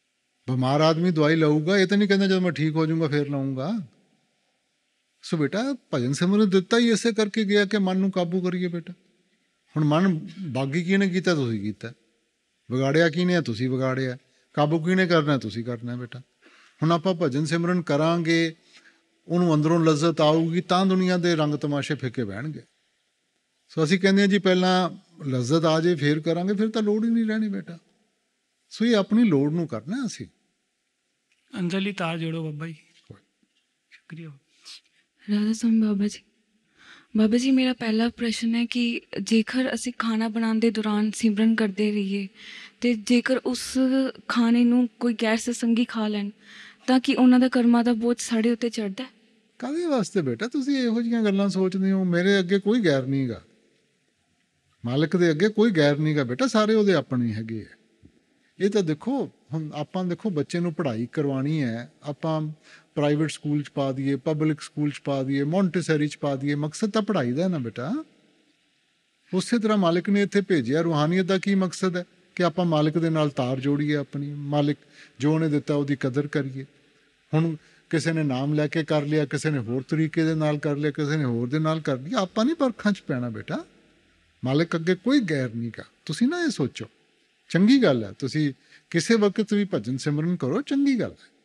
ਬਿਮਾਰ ਆਦਮੀ ਦਵਾਈ ਲਊਗਾ, ਇਹ ਤਾਂ ਨਹੀਂ ਕਹਿੰਦਾ ਜਦੋਂ ਮੈਂ ਠੀਕ ਹੋ ਜਾਊਂਗਾ ਫਿਰ ਲਊਂਗਾ। ਸੋ ਬੇਟਾ ਭਜਨ ਸਿਮਰਨ ਦਿੱਤਾ ਹੀ ਇਸੇ ਕਰਕੇ ਗਿਆ ਕਿ ਮਨ ਨੂੰ ਕਾਬੂ ਕਰੀਏ ਬੇਟਾ। ਹੁਣ ਮਨ ਬਾਗੀ ਕਿਹਨੇ ਕੀਤਾ? ਤੁਸੀਂ ਕੀਤਾ। ਵਿਗਾੜਿਆ ਕਿਹਨੇ? ਤੁਸੀਂ ਵਿਗਾੜਿਆ। ਕਾਬੂ ਕਿਹਨੇ ਕਰਨਾ? ਤੁਸੀਂ ਕਰਨਾ ਬੇਟਾ। ਹੁਣ ਆਪਾਂ ਭਜਨ ਸਿਮਰਨ ਕਰਾਂਗੇ, ਉਹਨੂੰ ਅੰਦਰੋਂ ਲਜ਼ਤ ਆਊਗੀ ਤਾਂ ਦੁਨੀਆ ਦੇ ਰੰਗ ਤਮਾਸ਼ੇ ਫਿੱਕੇ ਬਹਿਣਗੇ। ਸੋ ਅਸੀਂ ਕਹਿੰਦੇ ਹਾਂ ਜੀ ਪਹਿਲਾਂ ਲਜ਼ਤ ਆ ਜੇ ਫਿਰ ਕਰਾਂਗੇ, ਫਿਰ ਤਾਂ ਲੋੜ ਹੀ ਨਹੀਂ ਰਹਿਣੀ ਬੇਟਾ। ਸੋ ਇਹ ਆਪਣੀ ਲੋੜ ਨੂੰ ਕਰਨਾ ਅਸੀਂ। ਅੰਦਰਲੀ ਤਾਰ ਜੋੜੋ ਬਾਬਾ ਜੀ। ਸ਼ੁਕਰੀਆ। ਰਾਧਾ ਸਵਾਮੀ ਬਾਬਾ ਜੀ। ਬਾਬਾ ਜੀ ਮੇਰਾ ਪਹਿਲਾ ਪ੍ਰਸ਼ਨ ਹੈ ਕਿ ਜੇਕਰ ਅਸੀਂ ਖਾਣਾ ਬਣਾਉਣ ਦੇ ਦੌਰਾਨ ਸਿਮਰਨ ਕਰਦੇ ਰਹੀਏ ਅਤੇ ਜੇਕਰ ਉਸ ਖਾਣੇ ਨੂੰ ਕੋਈ ਗੈਰ ਸਤਸੰਗੀ ਖਾ ਲੈਣ ਤਾਂ ਕਿ ਉਹਨਾਂ ਦਾ ਕਰਮਾਂ ਦਾ ਬੋਝ ਸਾਡੇ ਉੱਤੇ ਚੜ੍ਹਦਾ? ਕਾਹਦੇ ਵਾਸਤੇ ਬੇਟਾ ਤੁਸੀਂ ਇਹੋ ਜਿਹੀਆਂ ਗੱਲਾਂ ਸੋਚਦੇ ਹੋ? ਮੇਰੇ ਅੱਗੇ ਕੋਈ ਗੈਰ ਨਹੀਂ ਗਾ, ਮਾਲਕ ਦੇ ਅੱਗੇ ਕੋਈ ਗੈਰ ਨਹੀਂ ਗਾ ਬੇਟਾ, ਸਾਰੇ ਉਹਦੇ ਆਪਣੇ ਹੈਗੇ ਆ। ਇਹ ਤਾਂ ਦੇਖੋ ਹੁਣ ਆਪਾਂ ਦੇਖੋ ਬੱਚੇ ਨੂੰ ਪੜ੍ਹਾਈ ਕਰਵਾਉਣੀ ਹੈ, ਆਪਾਂ ਪ੍ਰਾਈਵੇਟ ਸਕੂਲ 'ਚ ਪਾ ਦਈਏ, ਪਬਲਿਕ ਸਕੂਲ 'ਚ ਪਾ ਦਈਏ, ਮੌਂਟੇਸਰੀ 'ਚ ਪਾ ਦਈਏ, ਮਕਸਦ ਤਾਂ ਪੜ੍ਹਾਈ ਦਾ ਨਾ ਬੇਟਾ। ਉਸੇ ਤਰ੍ਹਾਂ ਮਾਲਿਕ ਨੇ ਇੱਥੇ ਭੇਜਿਆ। ਰੂਹਾਨੀਅਤ ਦਾ ਕੀ ਮਕਸਦ ਹੈ? ਕਿ ਆਪਾਂ ਮਾਲਿਕ ਦੇ ਨਾਲ ਤਾਰ ਜੋੜੀਏ ਆਪਣੀ, ਮਾਲਿਕ ਜੋ ਉਹਨੇ ਦਿੱਤਾ ਉਹਦੀ ਕਦਰ ਕਰੀਏ। ਹੁਣ ਕਿਸੇ ਨੇ ਨਾਮ ਲੈ ਕੇ ਕਰ ਲਿਆ, ਕਿਸੇ ਨੇ ਹੋਰ ਤਰੀਕੇ ਦੇ ਨਾਲ ਕਰ ਲਿਆ, ਕਿਸੇ ਨੇ ਹੋਰ ਦੇ ਨਾਲ ਕਰ ਲਿਆ। ਆਪਾਂ ਨਹੀਂ ਪਰਖਾਂ 'ਚ ਪੈਣਾ ਬੇਟਾ। ਮਾਲਿਕ ਅੱਗੇ ਕੋਈ ਗੈਰ ਨਹੀਂ ਗਾ। ਤੁਸੀਂ ਨਾ ਇਹ ਸੋਚੋ, ਚੰਗੀ ਗੱਲ ਹੈ ਤੁਸੀਂ ਕਿਸੇ ਵਕਤ ਵੀ ਭਜਨ ਸਿਮਰਨ ਕਰੋ, ਚੰਗੀ ਗੱਲ है।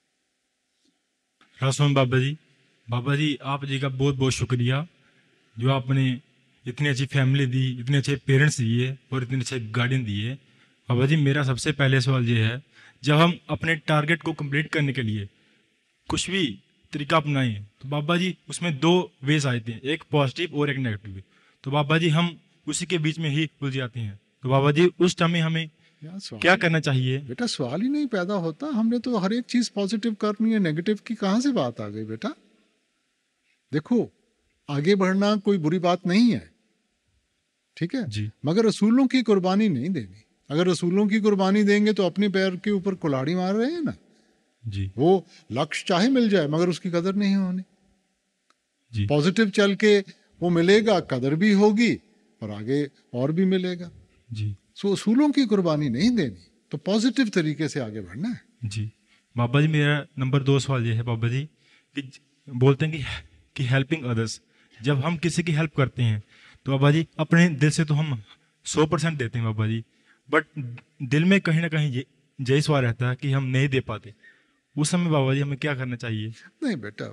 राधा बाबा जी आप जी का बहुत बहुत शुक्रिया जो आपने इतनी अच्छी फैमिली दी, इतने अच्छे पेरेंट्स दिए और इतने अच्छे गार्डियन दिए। बाबा जी मेरा सबसे पहले सवाल ये है, जब हम अपने टारगेट को कंप्लीट करने के लिए कुछ भी तरीका अपनाएं तो बाबा जी उसमें दो वेज आते हैं, एक पॉजिटिव और एक नेगेटिव। तो बाबा जी हम उसी के बीच में ही उलझ जाते हैं। तो बाबा जी उस टाइम में हमें क्या करना चाहिए? बेटा सवाल ही नहीं पैदा होता। हमने तो हर एक चीज पॉजिटिव करनी है, नेगेटिव की कहाँ से बात आ गई बेटा? देखो आगे बढ़ना कोई बुरी बात नहीं है, ठीक है जी, मगर रसूलों की कुर्बानी नहीं देनी। अगर रसूलों की कुर्बानी देंगे तो अपने पैर के ऊपर कुल्हाड़ी मार रहे हैं ना जी। वो लक्ष्य चाहे मिल जाए मगर उसकी कदर नहीं होनी जी। पॉजिटिव चल के वो मिलेगा, कदर भी होगी और आगे और भी मिलेगा जी। सो उसूलों की कुर्बानी नहीं देनी, तो पॉजिटिव तरीके से आगे बढ़ना है जी। बाबा जी मेरा नंबर 2 सवाल ये है बाबा जी कि बोलते हैं कि हेल्पिंग अदर्स, जब हम किसी की हेल्प करते हैं तो बाबा जी अपने दिल से तो हम 100% देते हैं बाबा जी, बट दिल में कहीं ना कहीं यही सवाल रहता है कि हम नहीं दे पाते। उस समय बाबा जी हमें क्या करना चाहिए? नहीं बेटा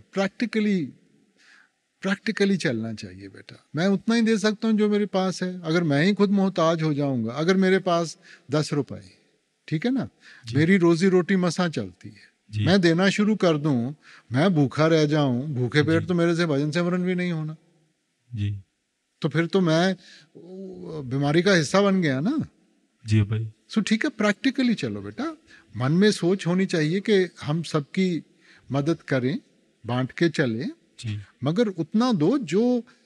प्रैक्टिकली चलना चाहिए बेटा। मैं उतना ही दे सकता हूँ जो मेरे पास है। अगर मैं ही खुद मोहताज हो जाऊंगा, अगर मेरे पास 10 रुपए, ठीक है ना, मेरी रोजी रोटी मसा चलती है, मैं देना शुरू कर दूं, मैं भूखा रह जाऊं, भूखे पेट तो मेरे से भजन सिमरन भी नहीं होना जी। तो फिर तो मैं बीमारी का हिस्सा बन गया ना जी भाई। सो ठीक है, प्रैक्टिकली चलो बेटा। मन में सोच होनी चाहिए कि हम सबकी मदद करें, बांट के चले जी, मगर उतना दो जो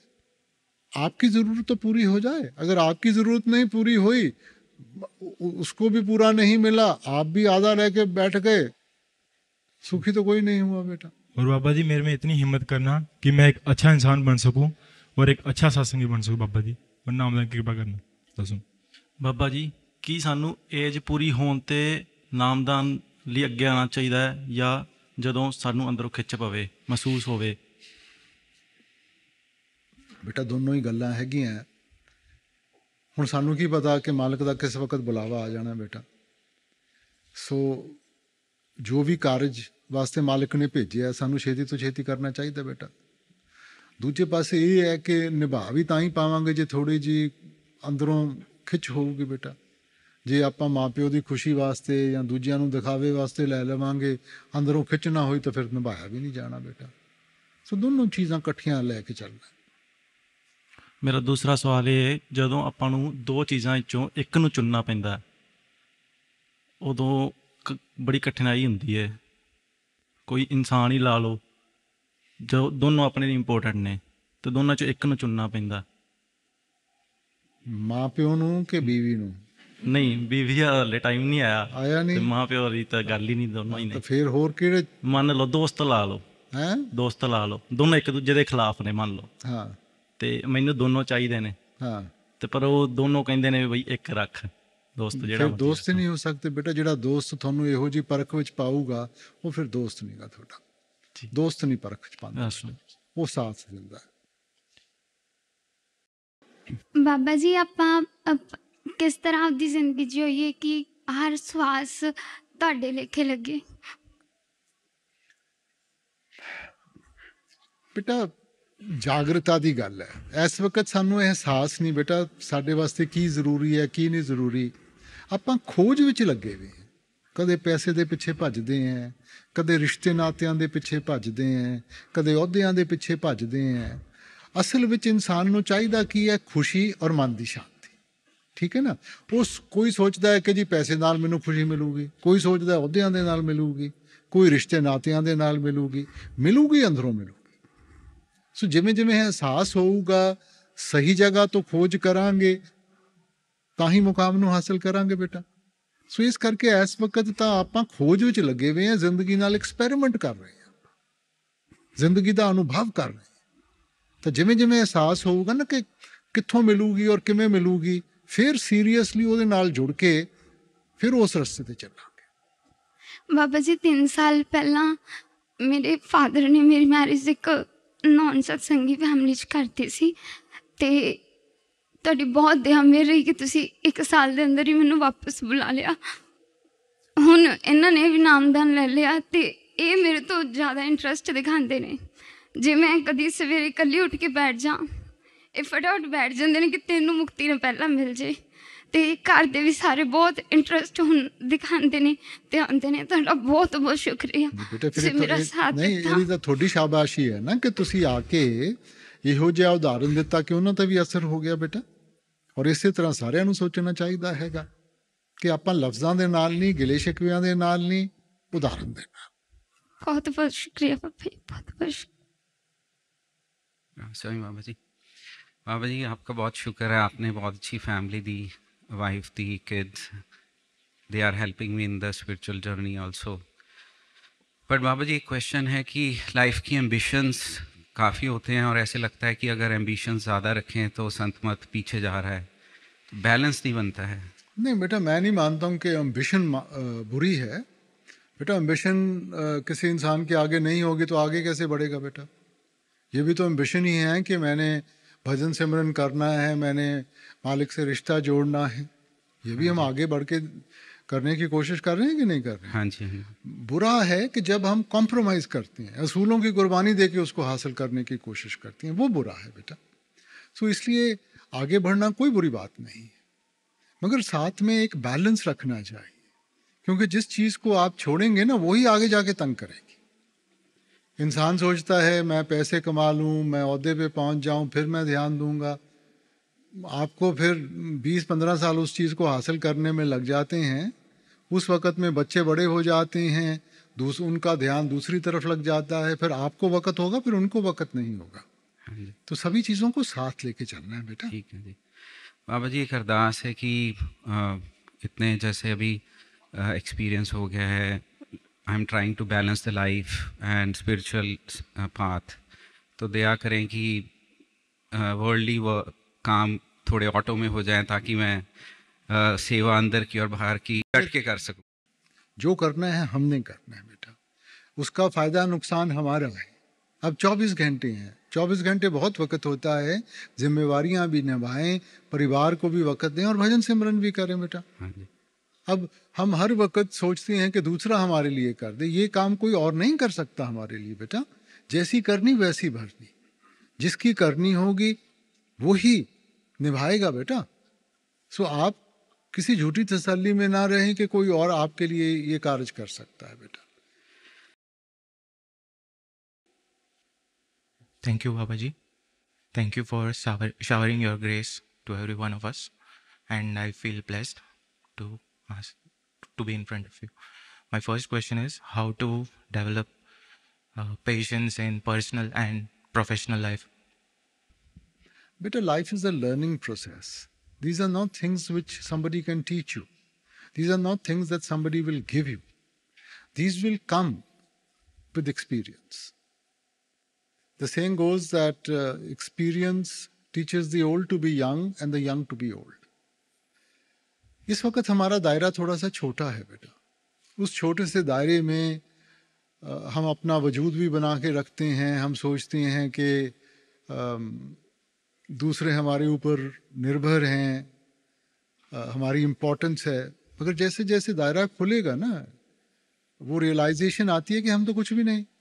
आपकी जरूरत तो पूरी हो जाए। अगर आपकी जरूरत नहीं पूरी हुई, उसको भी पूरा नहीं मिला, आप भी आधा रह के बैठ गए, सुखी तो कोई नहीं हुआ बेटा। और बाबा जी मेरे में इतनी हिम्मत करना कि मैं एक अच्छा इंसान बन सकूं और एक अच्छा सत्संगी बन सकूं बाबा जी, और नामदान की कृपा करना। दसो बाबा जी की सानू एज पूरी होने ते नामदान लिए अगे आना चाहिए या जदों सानू अंदरों खिच पवे महसूस होवे? बेटा दोनों ही गल्लां हैगियां। हुण सानू की पता कि मालिक दा किस वक्त बुलावा आ जाना बेटा। सो जो भी कारज वास्ते मालिक ने भेजिया सानू छेती तो छेती करना चाहिए बेटा। दूजे पासे ये है कि निभा भी तां ही पावांगे जे थोड़ी जी अंदरों खिच होगी बेटा। जे आपां माँ प्यो की खुशी वास्ते या दूजियां नूं दिखावे वास्ते लै लवांगे, अंदरों खिच ना होई तो फिर निभाया भी नहीं जाना बेटा। सो दोनों चीज़ां इकट्ठियां लैके चलना। मेरा दूसरा सवाल ये है, जदों आपां नूं दो चीज़ां विचों एक नूं चुनना पैंदा उदों बड़ी कठिनाई हुंदी है। कोई इंसान ही ला लो, जो दोनों अपने लिए इंपोर्टेंट ने, तो दोनों चों एक नूं चुनना पैंदा। माँ प्यो नूं कि बीवी नूं? नहीं, बीवी हाले टाइम नहीं आया नहीं, माँ प्यो की तो गल ही नहीं, दोनों ही ने। तो फिर होर किहड़े? मान लो दोस्त ला लो, हैं दोस्त ला लो, दोनों एक दूजे के खिलाफ ने मान लो। हाँ ते मैनू दोनों चाहिए ने। हाँ ते पर वो दोनों कहंदे ने बई एक रख, ਦੋਸਤ ਜਿਹੜਾ ਫਿਰ ਮਰਜ਼ੀ ਦੋਸਤ ਹੀ ਰੱਖ ਨਹੀਂ ਹੋ ਸਕਦੇ ਬੇਟਾ। ਜਿਹੜਾ ਦੋਸਤ ਤੁਹਾਨੂੰ ਇਹੋ ਜਿਹੀ ਪਰਖ ਵਿੱਚ ਪਾਊਗਾ ਉਹ ਫਿਰ ਦੋਸਤ ਨਹੀਂਗਾ ਤੁਹਾਡਾ। ਦੋਸਤ ਨਹੀਂ ਪਰਖ ਚ ਪਾਉਂਦਾ, ਉਹ ਸਾਥ ਦਿੰਦਾ ਹੈ। ਬਾਬਾ ਜੀ ਆਪਾਂ ਕਿਸ ਤਰ੍ਹਾਂ ਆਪਦੀ ਜ਼ਿੰਦਗੀ ਜਿਉਈਏ ਕਿ ਹਰ ਸਵਾਸ ਤੁਹਾਡੇ ਲੇਖੇ ਲੱਗੇ? ਬੇਟਾ ਜਾਗਰਤਾ ਦੀ ਗੱਲ ਹੈ। ਇਸ ਵਕਤ ਸਾਨੂੰ ਅਹਿਸਾਸ ਨਹੀਂ ਬੇਟਾ ਸਾਡੇ ਵਾਸਤੇ ਕੀ ਜ਼ਰੂਰੀ ਹੈ ਕੀ ਨਹੀਂ ਜ਼ਰੂਰੀ। ਆਪਾਂ ਖੋਜ ਵਿੱਚ ਲੱਗੇ ਹੋਏ ਹਾਂ। ਕਦੇ ਪੈਸੇ ਦੇ ਪਿੱਛੇ ਭੱਜਦੇ ਹਾਂ, ਕਦੇ ਰਿਸ਼ਤੇ ਨਾਤਿਆਂ ਦੇ ਪਿੱਛੇ ਭੱਜਦੇ ਹਾਂ, ਕਦੇ ਅਹੁਦਿਆਂ ਦੇ ਪਿੱਛੇ ਭੱਜਦੇ ਹਾਂ। ਅਸਲ ਵਿੱਚ ਇਨਸਾਨ ਨੂੰ ਚਾਹੀਦਾ ਕੀ ਹੈ? ਖੁਸ਼ੀ ਔਰ ਮਨ ਦੀ ਸ਼ਾਂਤੀ। ਠੀਕ ਹੈ ਨਾ। ਕੋਈ ਸੋਚਦਾ ਹੈ ਕਿ ਜੀ ਪੈਸੇ ਨਾਲ ਮੈਨੂੰ ਖੁਸ਼ੀ ਮਿਲੂਗੀ, ਕੋਈ ਸੋਚਦਾ ਅਹੁਦਿਆਂ ਦੇ ਨਾਲ ਮਿਲੂਗੀ, ਕੋਈ ਰਿਸ਼ਤੇ ਨਾਤਿਆਂ ਦੇ ਨਾਲ ਮਿਲੂਗੀ ਅੰਦਰੋਂ ਮਿਲੂਗੀ। ਸੋ ਜਿਵੇਂ ਜਿਵੇਂ ਅਹਿਸਾਸ ਹੋਊਗਾ, ਸਹੀ ਜਗ੍ਹਾ ਤੋਂ ਖੋਜ ਕਰਾਂਗੇ ਤਾਂ ਹੀ ਮੁਕਾਮ ਨੂੰ ਹਾਸਿਲ ਕਰਾਂਗੇ ਬੇਟਾ। ਸੋ ਇਸ ਕਰਕੇ ਇਸ ਵਕਤ ਤਾਂ ਆਪਾਂ ਖੋਜ ਵਿੱਚ ਲੱਗੇ ਹੋਏ ਹਾਂ, ਜ਼ਿੰਦਗੀ ਨਾਲ ਐਕਸਪੈਰੀਮੈਂਟ ਕਰ ਰਹੇ ਹਾਂ, ਜ਼ਿੰਦਗੀ ਦਾ ਅਨੁਭਵ ਕਰ ਰਹੇ ਹਾਂ। ਤਾਂ ਜਿਵੇਂ ਜਿਵੇਂ ਅਹਿਸਾਸ ਹੋਊਗਾ ਨਾ ਕਿ ਕਿੱਥੋਂ ਮਿਲੂਗੀ ਔਰ ਕਿਵੇਂ ਮਿਲੂਗੀ, ਫਿਰ ਸੀਰੀਅਸਲੀ ਉਹਦੇ ਨਾਲ ਜੁੜ ਕੇ ਫਿਰ ਉਸ ਰਸਤੇ ਤੇ ਚੱਲਾਂਗੇ। ਬਾਬਾ ਜੀ 3 ਸਾਲ ਪਹਿਲਾਂ ਮੇਰੇ ਫਾਦਰ ਨੇ ਮੇਰੀ ਮੈਰਿਜ ਇੱਕ ਨੌਨ ਸਤਸੰਗੀ ਫੈਮਿਲੀ 'ਚ ਕਰਤੀ ਸੀ ਅਤੇ ਤੁਹਾਡੀ ਬਹੁਤ ਦਇਆ ਮਿਲ ਰਹੀ ਕਿ ਤੁਸੀਂ 1 ਸਾਲ ਦੇ ਅੰਦਰ ਹੀ ਮੈਨੂੰ ਵਾਪਸ ਬੁਲਾ ਲਿਆ। ਹੁਣ ਇਹਨਾਂ ਨੇ ਵੀ ਨਾਮਦਾਨ ਲੈ ਲਿਆ ਅਤੇ ਇਹ ਮੇਰੇ ਤੋਂ ਜ਼ਿਆਦਾ ਇੰਟਰਸਟ ਦਿਖਾਉਂਦੇ ਨੇ। ਜੇ ਮੈਂ ਕਦੀ ਸਵੇਰੇ ਇਕੱਲੀ ਉੱਠ ਕੇ ਬੈਠ ਜਾ, ਇਹ ਫਟਾਫਟ ਬੈਠ ਜਾਂਦੇ ਨੇ ਕਿ ਤੈਨੂੰ ਮੁਕਤੀ ਨਾ ਪਹਿਲਾਂ ਮਿਲ ਜੇ। ਅਤੇ ਘਰ ਦੇ ਵੀ ਸਾਰੇ ਬਹੁਤ ਇੰਟਰਸਟ ਹੁਣ ਦਿਖਾਉਂਦੇ ਨੇ ਅਤੇ ਆਉਂਦੇ ਨੇ। ਤੁਹਾਡਾ ਬਹੁਤ ਬਹੁਤ ਸ਼ੁਕਰੀਆ, ਤੁਸੀਂ ਮੇਰਾ ਸਾਥ ਦਿੱਤਾ। ਨਹੀਂ, ਇਹਦੀ ਤਾਂ ਤੁਹਾਡੀ ਸ਼ਾਬਾਸ਼ੀ ਹੈ ਨਾ ਕਿ ਤੁਸੀਂ ਆ ਕੇ ਇਹੋ ਜਿਹਾ ਉਦਾਹਰਨ ਦਿੱਤਾ ਕਿ ਉਹਨਾਂ 'ਤੇ ਵੀ ਅਸਰ ਹੋ ਗਿਆ ਬੇਟਾ। ਔਰ ਇਸੇ ਤਰ੍ਹਾਂ ਸਾਰਿਆਂ ਨੂੰ ਸੋਚਣਾ ਚਾਹੀਦਾ ਹੈਗਾ ਕਿ ਆਪਾਂ ਲਫ਼ਜ਼ਾਂ ਦੇ ਨਾਲ ਨਹੀਂ, ਗਿਲੇ ਸ਼ਿਕਵਿਆਂ ਦੇ ਨਾਲ ਨਹੀਂ, ਉਦਾਹਰਨ ਦੇ ਨਾਲ। बहुत बहुत शुक्रिया पापा जी, बहुत बहुत शुक्रिया। सॉरी बाबा जी आपका बहुत शुक्र है, आपने बहुत अच्छी फैमिली दी, वाइफ दी, kids, they are helping me in the spiritual journey also. But Baba ji एक क्वेश्चन है कि लाइफ की एम्बिशंस काफ़ी होते हैं और ऐसे लगता है कि अगर एम्बिशंस ज़्यादा रखें तो संत मत पीछे जा रहा है, तो बैलेंस नहीं बनता है। नहीं बेटा, मैं नहीं मानता हूँ कि एम्बिशन बुरी है। बेटा एम्बिशन किसी इंसान के आगे नहीं होगी तो आगे कैसे बढ़ेगा बेटा। ये भी तो एम्बिशन ही है कि मैंने भजन सिमरन करना है, मैंने मालिक से रिश्ता जोड़ना है। ये भी हम आगे बढ़ के करने की कोशिश कर रहे हैं कि नहीं कर रहे हैं? हाँ जी। बुरा है कि जब हम कॉम्प्रोमाइज़ करते हैं, असूलों की कुर्बानी दे के उसको हासिल करने की कोशिश करते हैं, वो बुरा है बेटा। सो इसलिए आगे बढ़ना कोई बुरी बात नहीं है, मगर साथ में एक बैलेंस रखना चाहिए। क्योंकि जिस चीज़ को आप छोड़ेंगे ना वही आगे जाके तंग करेगी। इंसान सोचता है मैं पैसे कमा लूँ, मैं ओहदे पे पहुँच जाऊँ, फिर मैं ध्यान दूंगा। आपको फिर 20-15 साल उस चीज़ को हासिल करने में लग जाते हैं। उस वक़्त में बच्चे बड़े हो जाते हैं, उनका ध्यान दूसरी तरफ लग जाता है, फिर आपको वक़्त होगा, फिर उनको वक़्त नहीं होगा। तो सभी चीज़ों को साथ लेके चलना है बेटा। ठीक है जी। बाबा जी एक अरदास है कि इतने जैसे अभी एक्सपीरियंस हो गया है, I am trying to balance the life and spiritual path, तो दया करें कि वर्ल्डली काम थोड़े ऑटो में हो जाए ताकि मैं सेवा अंदर की और बाहर की डट के कर सकूं। जो करना है हमने करना है बेटा, उसका फ़ायदा नुकसान हमारा है। अब 24 घंटे हैं, 24 घंटे बहुत वक्त होता है, जिम्मेवारियां भी निभाएं, परिवार को भी वक्त दें और भजन सिमरन भी करें बेटा। हाँ जी। अब हम हर वक्त सोचते हैं कि दूसरा हमारे लिए कर दे, ये काम कोई और नहीं कर सकता हमारे लिए बेटा। जैसी करनी वैसी भरनी, जिसकी करनी होगी वही निभाएगा बेटा। सो आप किसी झूठी तसल्ली में ना रहें कि कोई और आपके लिए ये कार्य कर सकता है बेटा। Thank you, Babaji. Thank you for showering your grace to every one of us, and I feel blessed to be in front of you. My first question is how to develop patience in personal and professional life. Better life is a learning process. These are not things which somebody can teach you. These are not things that somebody will give you. These will come with experience. The saying goes that experience teaches the old to be young and the young to be old. इस वक्त हमारा दायरा थोड़ा सा छोटा है बेटा। उस छोटे से दायरे में हम अपना वजूद भी बना के रखते हैं, हम सोचते हैं कि दूसरे हमारे ऊपर निर्भर हैं, हमारी इम्पोर्टेंस है। मगर जैसे जैसे दायरा खुलेगा ना, वो रियलाइजेशन आती है कि हम तो कुछ भी नहीं।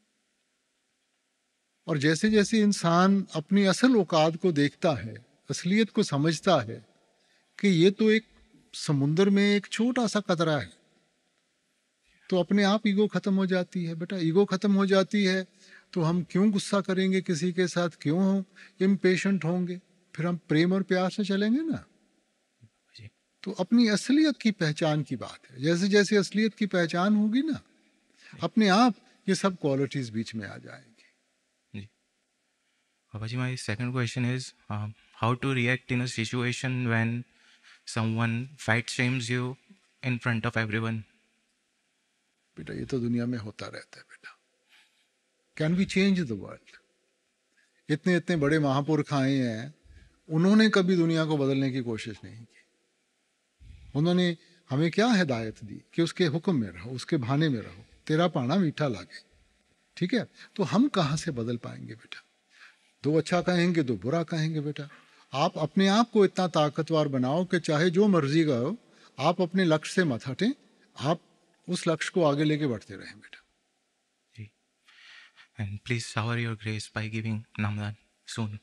और जैसे जैसे इंसान अपनी असल औकात को देखता है, असलियत को समझता है कि ये तो एक समुंदर में एक छोटा सा कतरा है, तो अपने आप ईगो खत्म हो जाती है बेटा। ईगो खत्म हो जाती है तो हम क्यों गुस्सा करेंगे किसी के साथ, क्यों इम्पेशेंट होंगे, फिर हम प्रेम और प्यार से चलेंगे ना। तो अपनी असलियत की पहचान की बात है। जैसे जैसे असलियत की पहचान होगी ना, अपने आप ये सब क्वालिटीज बीच में आ जाएंगी। जी Baba ji, my second question is how to react in a situation when someone fat shames you in front of everyone. बेटा ये तो दुनिया में होता रहता है बेटा। Can we change the world? इतने इतने बड़े महापुरुष आए हैं, उन्होंने कभी दुनिया को बदलने की कोशिश नहीं की। उन्होंने हमें क्या हिदायत दी कि उसके हुक्म में रहो, उसके बहाने में रहो, तेरा पाना मीठा लागे। ठीक है, तो हम कहाँ से बदल पाएंगे बेटा? दो अच्छा कहेंगे दो बुरा कहेंगे बेटा। आप अपने आप को इतना ताकतवर बनाओ कि चाहे जो मर्जी का हो, आप अपने लक्ष्य से मत हटें, आप उस लक्ष्य को आगे लेके बढ़ते रहें बेटा। जी, and please shower your grace by giving नामदान soon.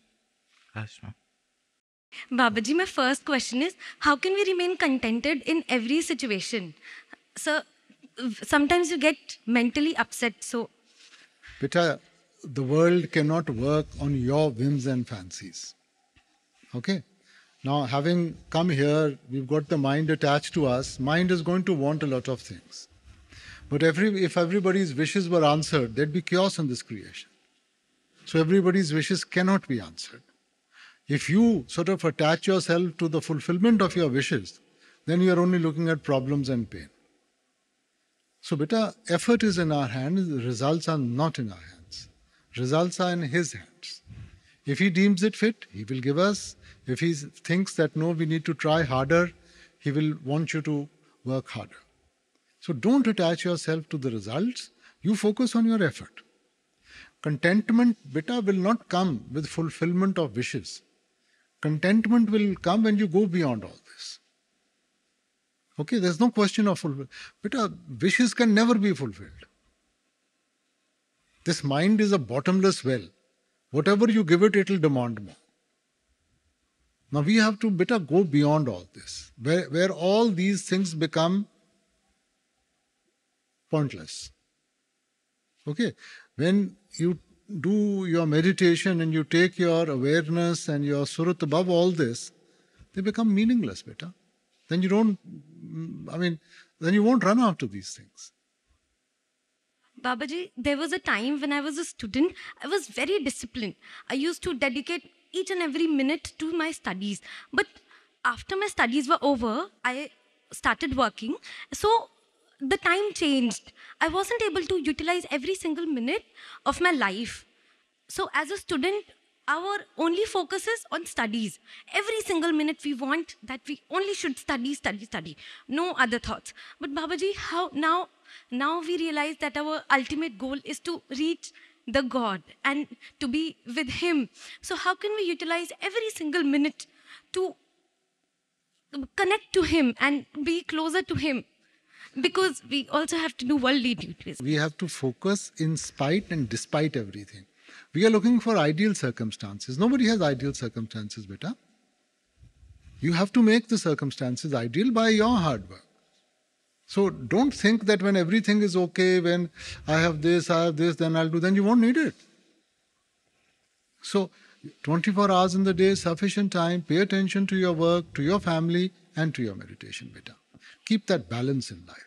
Baba ji, my first question is, how can we remain contented in every situation? Sir, sometimes you get mentally upset, so... Beta, the world cannot work on your whims and fancies. Okay? Now, having come here, we've got the mind attached to us. Mind is going to want a lot of things. But if everybody's wishes were answered, there'd be chaos in this creation. So everybody's wishes cannot be answered. If you sort of attach yourself to the fulfillment of your wishes, then you are only looking at problems and pain. So beta, effort is in our hands, the results are not in our hands. Results are in His hands. If He deems it fit, He will give us. If He thinks that no, we need to try harder, He will want you to work harder. So don't attach yourself to the results, you focus on your effort. Contentment, beta, will not come with fulfillment of wishes. Contentment will come when you go beyond all this. Okay, there's no question of fulfillment. Beta, wishes can never be fulfilled. This mind is a bottomless well. Whatever you give it, it'll demand more. Now we have to, beta, go beyond all this, where all these things become pointless. Okay, when you do your meditation and you take your awareness and your surat above all this, they become meaningless, beta. Then you don't, then you won't run after these things. Babaji, there was a time when I was a student, I was very disciplined. I used to dedicate each and every minute to my studies. But after my studies were over, I started working. So the time changed. I wasn't able to utilize every single minute of my life. So as a student, our only focus is on studies. Every single minute we want that we only should study, study, study. No other thoughts. But Babaji, how now we realize that our ultimate goal is to reach the God and to be with Him. So how can we utilize every single minute to connect to Him and be closer to Him? Because we also have to do worldly duties. We have to focus in spite and despite everything. We are looking for ideal circumstances. Nobody has ideal circumstances, beta. You have to make the circumstances ideal by your hard work. So don't think that when everything is okay, when I have this, then I'll do, then you won't need it. So 24 hours in the day, sufficient time, pay attention to your work, to your family, and to your meditation, beta. Keep that balance in life.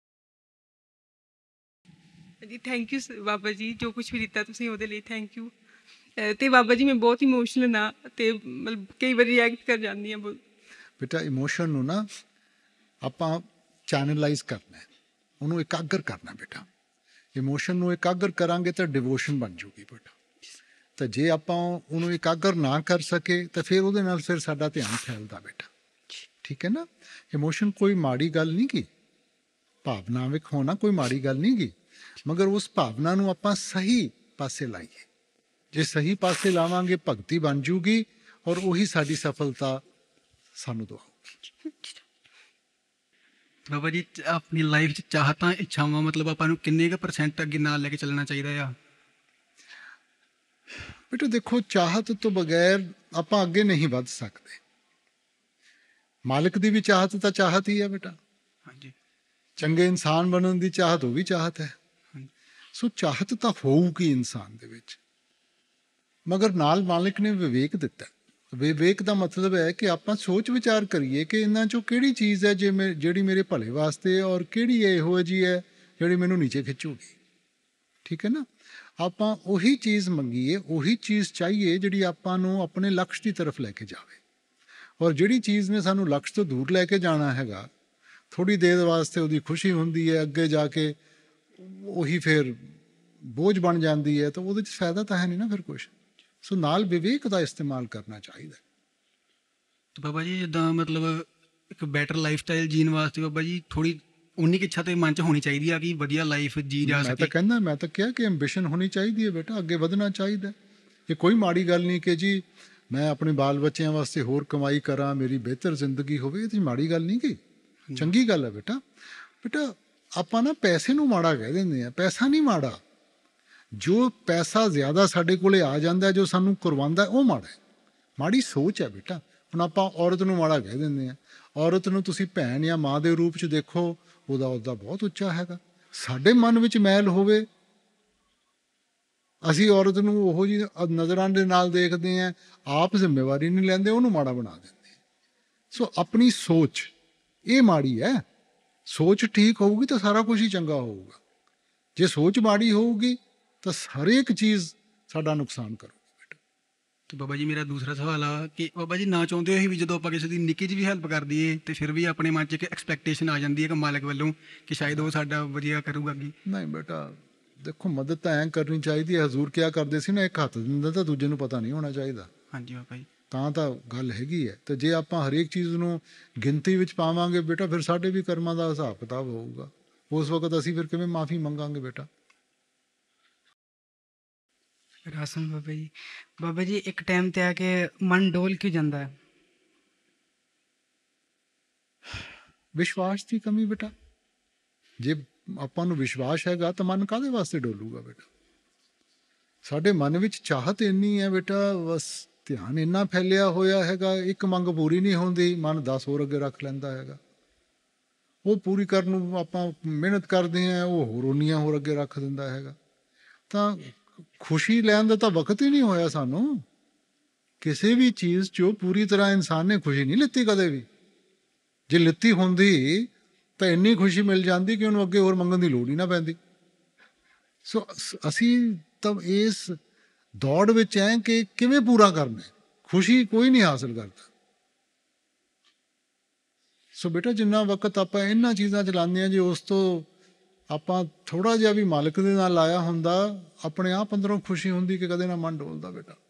जी thank you Baba ji, जो कुछ भी ਦਿੱਤਾ ਤੁਸੀਂ ਉਹਦੇ ਲਈ thank you. ਤੇ ਬਾਬਾ ਜੀ ਮੈਂ ਬਹੁਤ ਇਮੋਸ਼ਨਲ ਹਾਂ ਤੇ ਮਤਲਬ ਕਈ ਵਾਰ ਰਿਐਕਟ ਕਰ ਜਾਂਦੀ ਹਾਂ। ਬੇਟਾ ਇਮੋਸ਼ਨ ਨੂੰ ਨਾ ਆਪਾਂ ਚੈਨਲਾਈਜ਼ ਕਰਨਾ ਹੈ, ਉਹਨੂੰ ਇਕਾਗਰ ਕਰਨਾ ਬੇਟਾ। ਇਮੋਸ਼ਨ ਨੂੰ ਇਕਾਗਰ ਕਰਾਂਗੇ ਤਾਂ ਡਿਵੋਸ਼ਨ ਬਣ ਜੂਗੀ ਬੇਟਾ। ਤਾਂ ਜੇ ਆਪਾਂ ਉਹਨੂੰ ਇਕਾਗਰ ਨਾ ਕਰ ਸਕੇ ਤਾਂ ਫਿਰ ਉਹਦੇ ਨਾਲ ਫਿਰ ਸਾਡਾ ਧਿਆਨ ਫੈਲਦਾ ਬੇਟਾ। ਠੀਕ ਹੈ ਨਾ। ਇਮੋਸ਼ਨ ਕੋਈ ਮਾੜੀ ਗੱਲ ਨਹੀਂ ਗੀ, ਭਾਵਨਾਵਿਕ ਹੋਣਾ ਕੋਈ ਮਾੜੀ ਗੱਲ ਨਹੀਂ ਗੀ, ਮਗਰ ਉਸ ਭਾਵਨਾ ਨੂੰ ਆਪਾਂ ਸਹੀ ਪਾਸੇ ਲਾਈਏ। ਜੇ ਸਹੀ ਪਾਸੇ ਲਾਵਾਂਗੇ ਭਗਤੀ ਬਣ ਜੂਗੀ ਔਰ ਉਹੀ ਸਾਡੀ ਸਫਲਤਾ ਸਾਨੂੰ ਦਵਾਊਗੀ। ਬਾਬਾ ਜੀ ਆਪਣੀ ਲਾਈਫ 'ਚ ਚਾਹਤਾਂ ਇੱਛਾਵਾਂ ਮਤਲਬ ਆਪਾਂ ਨੂੰ ਕਿੰਨੇ ਕੁ % ਅੱਗੇ ਨਾਲ ਲੈ ਕੇ ਚੱਲਣਾ ਚਾਹੀਦਾ ਆ? ਬੇਟਾ ਦੇਖੋ, ਚਾਹਤ ਤੋਂ ਬਗੈਰ ਆਪਾਂ ਅੱਗੇ ਨਹੀਂ ਵੱਧ ਸਕਦੇ। ਮਾਲਕ ਦੀ ਵੀ ਚਾਹਤ ਤਾਂ ਚਾਹਤ ਹੀ ਹੈ ਬੇਟਾ। ਹਾਂਜੀ। ਚੰਗੇ ਇਨਸਾਨ ਬਣਨ ਦੀ ਚਾਹਤ ਉਹ ਵੀ ਚਾਹਤ ਹੈ। ਸੋ ਚਾਹਤ ਤਾਂ ਹੋਊਗੀ ਇਨਸਾਨ ਦੇ ਵਿੱਚ, ਮਗਰ ਨਾਲ ਮਾਲਿਕ ਨੇ ਵਿਵੇਕ ਦਿੱਤਾ। ਵਿਵੇਕ ਦਾ ਮਤਲਬ ਹੈ ਕਿ ਆਪਾਂ ਸੋਚ ਵਿਚਾਰ ਕਰੀਏ ਕਿ ਇਹਨਾਂ 'ਚੋਂ ਕਿਹੜੀ ਚੀਜ਼ ਹੈ ਜਿਹੜੀ ਮੇਰੇ ਭਲੇ ਵਾਸਤੇ, ਔਰ ਕਿਹੜੀ ਇਹੋ ਜਿਹੀ ਹੈ ਜਿਹੜੀ ਮੈਨੂੰ ਨੀਚੇ ਖਿੱਚੂਗੀ। ਠੀਕ ਹੈ ਨਾ। ਆਪਾਂ ਉਹੀ ਚੀਜ਼ ਮੰਗੀਏ, ਉਹੀ ਚੀਜ਼ ਚਾਹੀਏ ਜਿਹੜੀ ਆਪਾਂ ਨੂੰ ਆਪਣੇ ਲਕਸ਼ ਦੀ ਤਰਫ ਲੈ ਕੇ ਜਾਵੇ। ਔਰ ਜਿਹੜੀ ਚੀਜ਼ ਨੇ ਸਾਨੂੰ ਲਕਸ਼ ਤੋਂ ਦੂਰ ਲੈ ਕੇ ਜਾਣਾ ਹੈਗਾ, ਥੋੜ੍ਹੀ ਦੇਰ ਵਾਸਤੇ ਉਹਦੀ ਖੁਸ਼ੀ ਹੁੰਦੀ ਹੈ, ਅੱਗੇ ਜਾ ਕੇ ਉਹੀ ਫਿਰ ਬੋਝ ਬਣ ਜਾਂਦੀ ਹੈ, ਤਾਂ ਉਹਦੇ 'ਚ ਫਾਇਦਾ ਤਾਂ ਹੈ ਨਹੀਂ ਨਾ ਫਿਰ ਕੁਛ। ਸੋ ਨਾਲ ਵਿਵੇਕ ਦਾ ਇਸਤੇਮਾਲ ਕਰਨਾ ਚਾਹੀਦਾ। ਬਾਬਾ ਜੀ ਜਿੱਦਾਂ ਮਤਲਬ ਇੱਕ ਬੈਟਰ ਲਾਈਫ ਸਟਾਈਲ ਜੀਣ ਵਾਸਤੇ ਬਾਬਾ ਜੀ ਥੋੜ੍ਹੀ ਉਨੀ ਕੁ ਇੱਛਾ ਤੇ ਮਨ 'ਚ ਹੋਣੀ ਚਾਹੀਦੀ ਆ ਕਿ ਵਧੀਆ ਲਾਈਫ ਜੀ ਜਾ ਸਕੇ। ਮੈਂ ਤਾਂ ਕਿਹਾ ਕਿ ਐਂਬਿਸ਼ਨ ਹੋਣੀ ਚਾਹੀਦੀ ਹੈ ਬੇਟਾ, ਅੱਗੇ ਵਧਣਾ ਚਾਹੀਦਾ। ਇਹ ਕੋਈ ਮਾੜੀ ਗੱਲ ਨਹੀਂ ਕਿ ਜੀ ਮੈਂ ਆਪਣੇ ਬਾਲ ਬੱਚਿਆਂ ਵਾਸਤੇ ਹੋਰ ਕਮਾਈ ਕਰਾਂ, ਮੇਰੀ ਬਿਹਤਰ ਜ਼ਿੰਦਗੀ ਹੋਵੇ, ਇਹ ਤਾਂ ਮਾੜੀ ਗੱਲ ਨਹੀਂ ਗੀ, ਚੰਗੀ ਗੱਲ ਹੈ ਬੇਟਾ। ਬੇਟਾ ਆਪਾਂ ਨਾ ਪੈਸੇ ਨੂੰ ਮਾੜਾ ਕਹਿ ਦਿੰਦੇ ਹਾਂ, ਪੈਸਾ ਨਹੀਂ ਮਾੜਾ। ਜੋ ਪੈਸਾ ਜ਼ਿਆਦਾ ਸਾਡੇ ਕੋਲੇ ਆ ਜਾਂਦਾ, ਜੋ ਸਾਨੂੰ ਕਰਵਾਉਂਦਾ, ਉਹ ਮਾੜਾ ਹੈ, ਮਾੜੀ ਸੋਚ ਹੈ ਬੇਟਾ। ਹੁਣ ਆਪਾਂ ਔਰਤ ਨੂੰ ਮਾੜਾ ਕਹਿ ਦਿੰਦੇ ਹਾਂ। ਔਰਤ ਨੂੰ ਤੁਸੀਂ ਭੈਣ ਜਾਂ ਮਾਂ ਦੇ ਰੂਪ 'ਚ ਦੇਖੋ, ਉਹਦਾ ਅਹੁਦਾ ਬਹੁਤ ਉੱਚਾ ਹੈਗਾ। ਸਾਡੇ ਮਨ ਵਿੱਚ ਮੈਲ ਹੋਵੇ, ਅਸੀਂ ਔਰਤ ਨੂੰ ਉਹੋ ਜਿਹੀ ਨਜ਼ਰਾਂ ਦੇ ਨਾਲ ਦੇਖਦੇ ਹਾਂ, ਆਪ ਜ਼ਿੰਮੇਵਾਰੀ ਨਹੀਂ ਲੈਂਦੇ, ਉਹਨੂੰ ਮਾੜਾ ਬਣਾ ਦਿੰਦੇ। ਸੋ ਆਪਣੀ ਸੋਚ ਇਹ ਮਾੜੀ ਹੈ। ਸੋਚ ਠੀਕ ਹੋਊਗੀ ਤਾਂ ਸਾਰਾ ਕੁਝ ਹੀ ਚੰਗਾ ਹੋਊਗਾ। ਜੇ ਸੋਚ ਮਾੜੀ ਹੋਊਗੀ ਤਾਂ ਹਰੇਕ ਚੀਜ਼ ਸਾਡਾ ਨੁਕਸਾਨ ਕਰੂਗੀ ਬੇਟਾ। ਤੇ ਬਾਬਾ ਜੀ ਮੇਰਾ ਦੂਸਰਾ ਸਵਾਲ ਆ ਕਿ ਬਾਬਾ ਜੀ ਨਾ ਚਾਹੁੰਦੇ ਹੋਏ ਵੀ ਜਦੋਂ ਆਪਾਂ ਕਿਸੇ ਦੀ ਨਿੱਕੀ ਜਿਹੀ ਵੀ ਹੈਲਪ ਕਰ ਦਈਏ ਤੇ ਫਿਰ ਵੀ ਆਪਣੇ ਮਨ 'ਚ ਇੱਕ ਐਕਸਪੈਕਟੇਸ਼ਨ ਆ ਜਾਂਦੀ ਹੈ ਕਿ ਮਾਲਕ ਵੱਲੋਂ ਕਿ ਸ਼ਾਇਦ ਉਹ ਸਾਡਾ ਵਧੀਆ ਕਰੂਗਾ ਅੱਗੇ। ਨਹੀਂ ਬੇਟਾ ਦੇਖੋ, ਮਦਦ ਤਾਂ ਐਂ ਕਰਨੀ ਚਾਹੀਦੀ ਹੈ। ਹਜ਼ੂਰ ਕਿਆ ਕਰਦੇ ਸੀ ਨਾ, ਇੱਕ ਹੱਥ ਦਿੰਦਾ ਤਾਂ ਦੂਜੇ ਨੂੰ ਪਤਾ ਨਹੀਂ ਹੋਣਾ ਚਾਹੀਦਾ। ਹਾਂਜੀ ਬਾਬਾ ਜੀ। ਤਾਂ ਗੱਲ ਹੈਗੀ ਹੈ। ਤੇ ਜੇ ਆਪਾਂ ਹਰੇਕ ਚੀਜ਼ ਨੂੰ ਗਿਣਤੀ ਵਿੱਚ ਪਾਵਾਂਗੇ ਬੇਟਾ, ਫਿਰ ਸਾਡੇ ਵੀ ਕਰਮਾਂ ਦਾ ਹਿਸਾਬ ਕਿਤਾਬ ਹੋਊਗਾ। ਉਸ ਵਕਤ ਅਸੀਂ ਫਿਰ ਕਿਵੇਂ ਮਾਫੀ ਮੰਗਾਂਗੇ ਬੇਟਾ। ਰਾਸਮ ਬਾਬਾ ਜੀ ਇੱਕ ਟਾਈਮ ਤੇ ਆ ਕੇ ਮਨ ਡੋਲ ਕਿਉਂ ਜਾਂਦਾ ਹੈ? ਵਿਸ਼ਵਾਸ ਦੀ ਕਮੀ ਬੇਟਾ। ਜੇ ਆਪਾਂ ਨੂੰ ਵਿਸ਼ਵਾਸ ਹੈਗਾ ਤਾਂ ਮਨ ਕਾਹਦੇ ਵਾਸਤੇ ਡੋਲੂਗਾ ਬੇਟਾ। ਸਾਡੇ ਮਨ ਵਿੱਚ ਚਾਹਤ ਇੰਨੀ ਹੈ ਬੇਟਾ, ਬਸ ਧਿਆਨ ਇੰਨਾ ਫੈਲਿਆ ਹੋਇਆ ਹੈਗਾ, ਇੱਕ ਮੰਗ ਪੂਰੀ ਨਹੀਂ ਹੁੰਦੀ, ਮਨ 10 ਹੋਰ ਅੱਗੇ ਰੱਖ ਲੈਂਦਾ ਹੈਗਾ। ਉਹ ਪੂਰੀ ਕਰਨ ਨੂੰ ਆਪਾਂ ਮਿਹਨਤ ਕਰਦੇ ਹਾਂ, ਉਹ ਹੋਰ ਉਨੀਆਂ ਹੋਰ ਅੱਗੇ ਰੱਖ ਦਿੰਦਾ ਹੈਗਾ। ਤਾਂ ਖੁਸ਼ੀ ਲੈਣ ਦਾ ਤਾਂ ਵਕਤ ਹੀ ਨਹੀਂ ਹੋਇਆ ਸਾਨੂੰ। ਕਿਸੇ ਵੀ ਚੀਜ਼ 'ਚੋਂ ਪੂਰੀ ਤਰ੍ਹਾਂ ਇਨਸਾਨ ਨੇ ਖੁਸ਼ੀ ਨਹੀਂ ਲਿੱਤੀ ਕਦੇ ਵੀ। ਜੇ ਲਿੱਤੀ ਹੁੰਦੀ ਤਾਂ ਇੰਨੀ ਖੁਸ਼ੀ ਮਿਲ ਜਾਂਦੀ ਕਿ ਉਹਨੂੰ ਅੱਗੇ ਹੋਰ ਮੰਗਣ ਦੀ ਲੋੜ ਹੀ ਨਾ ਪੈਂਦੀ। ਸੋ ਅਸੀਂ ਤਾਂ ਇਸ ਦੌੜ ਵਿੱਚ ਹੈ ਕਿ ਕਿਵੇਂ ਪੂਰਾ ਕਰਨਾ। ਖੁਸ਼ੀ ਕੋਈ ਨਹੀਂ ਹਾਸਿਲ ਕਰਦਾ। ਸੋ ਬੇਟਾ ਜਿੰਨਾ ਵਕਤ ਆਪਾਂ ਇਹਨਾਂ ਚੀਜ਼ਾਂ 'ਚ ਲਾਉਂਦੇ ਹਾਂ, ਜੇ ਉਸ ਤੋਂ ਆਪਾਂ ਥੋੜ੍ਹਾ ਜਿਹਾ ਵੀ ਮਾਲਕ ਦੇ ਨਾਲ ਲਾਇਆ ਹੁੰਦਾ, ਆਪਣੇ ਆਪ ਅੰਦਰੋਂ ਖੁਸ਼ੀ ਹੁੰਦੀ ਕਿ ਕਦੇ ਨਾ ਮਨ ਡੋਲਦਾ ਬੇਟਾ।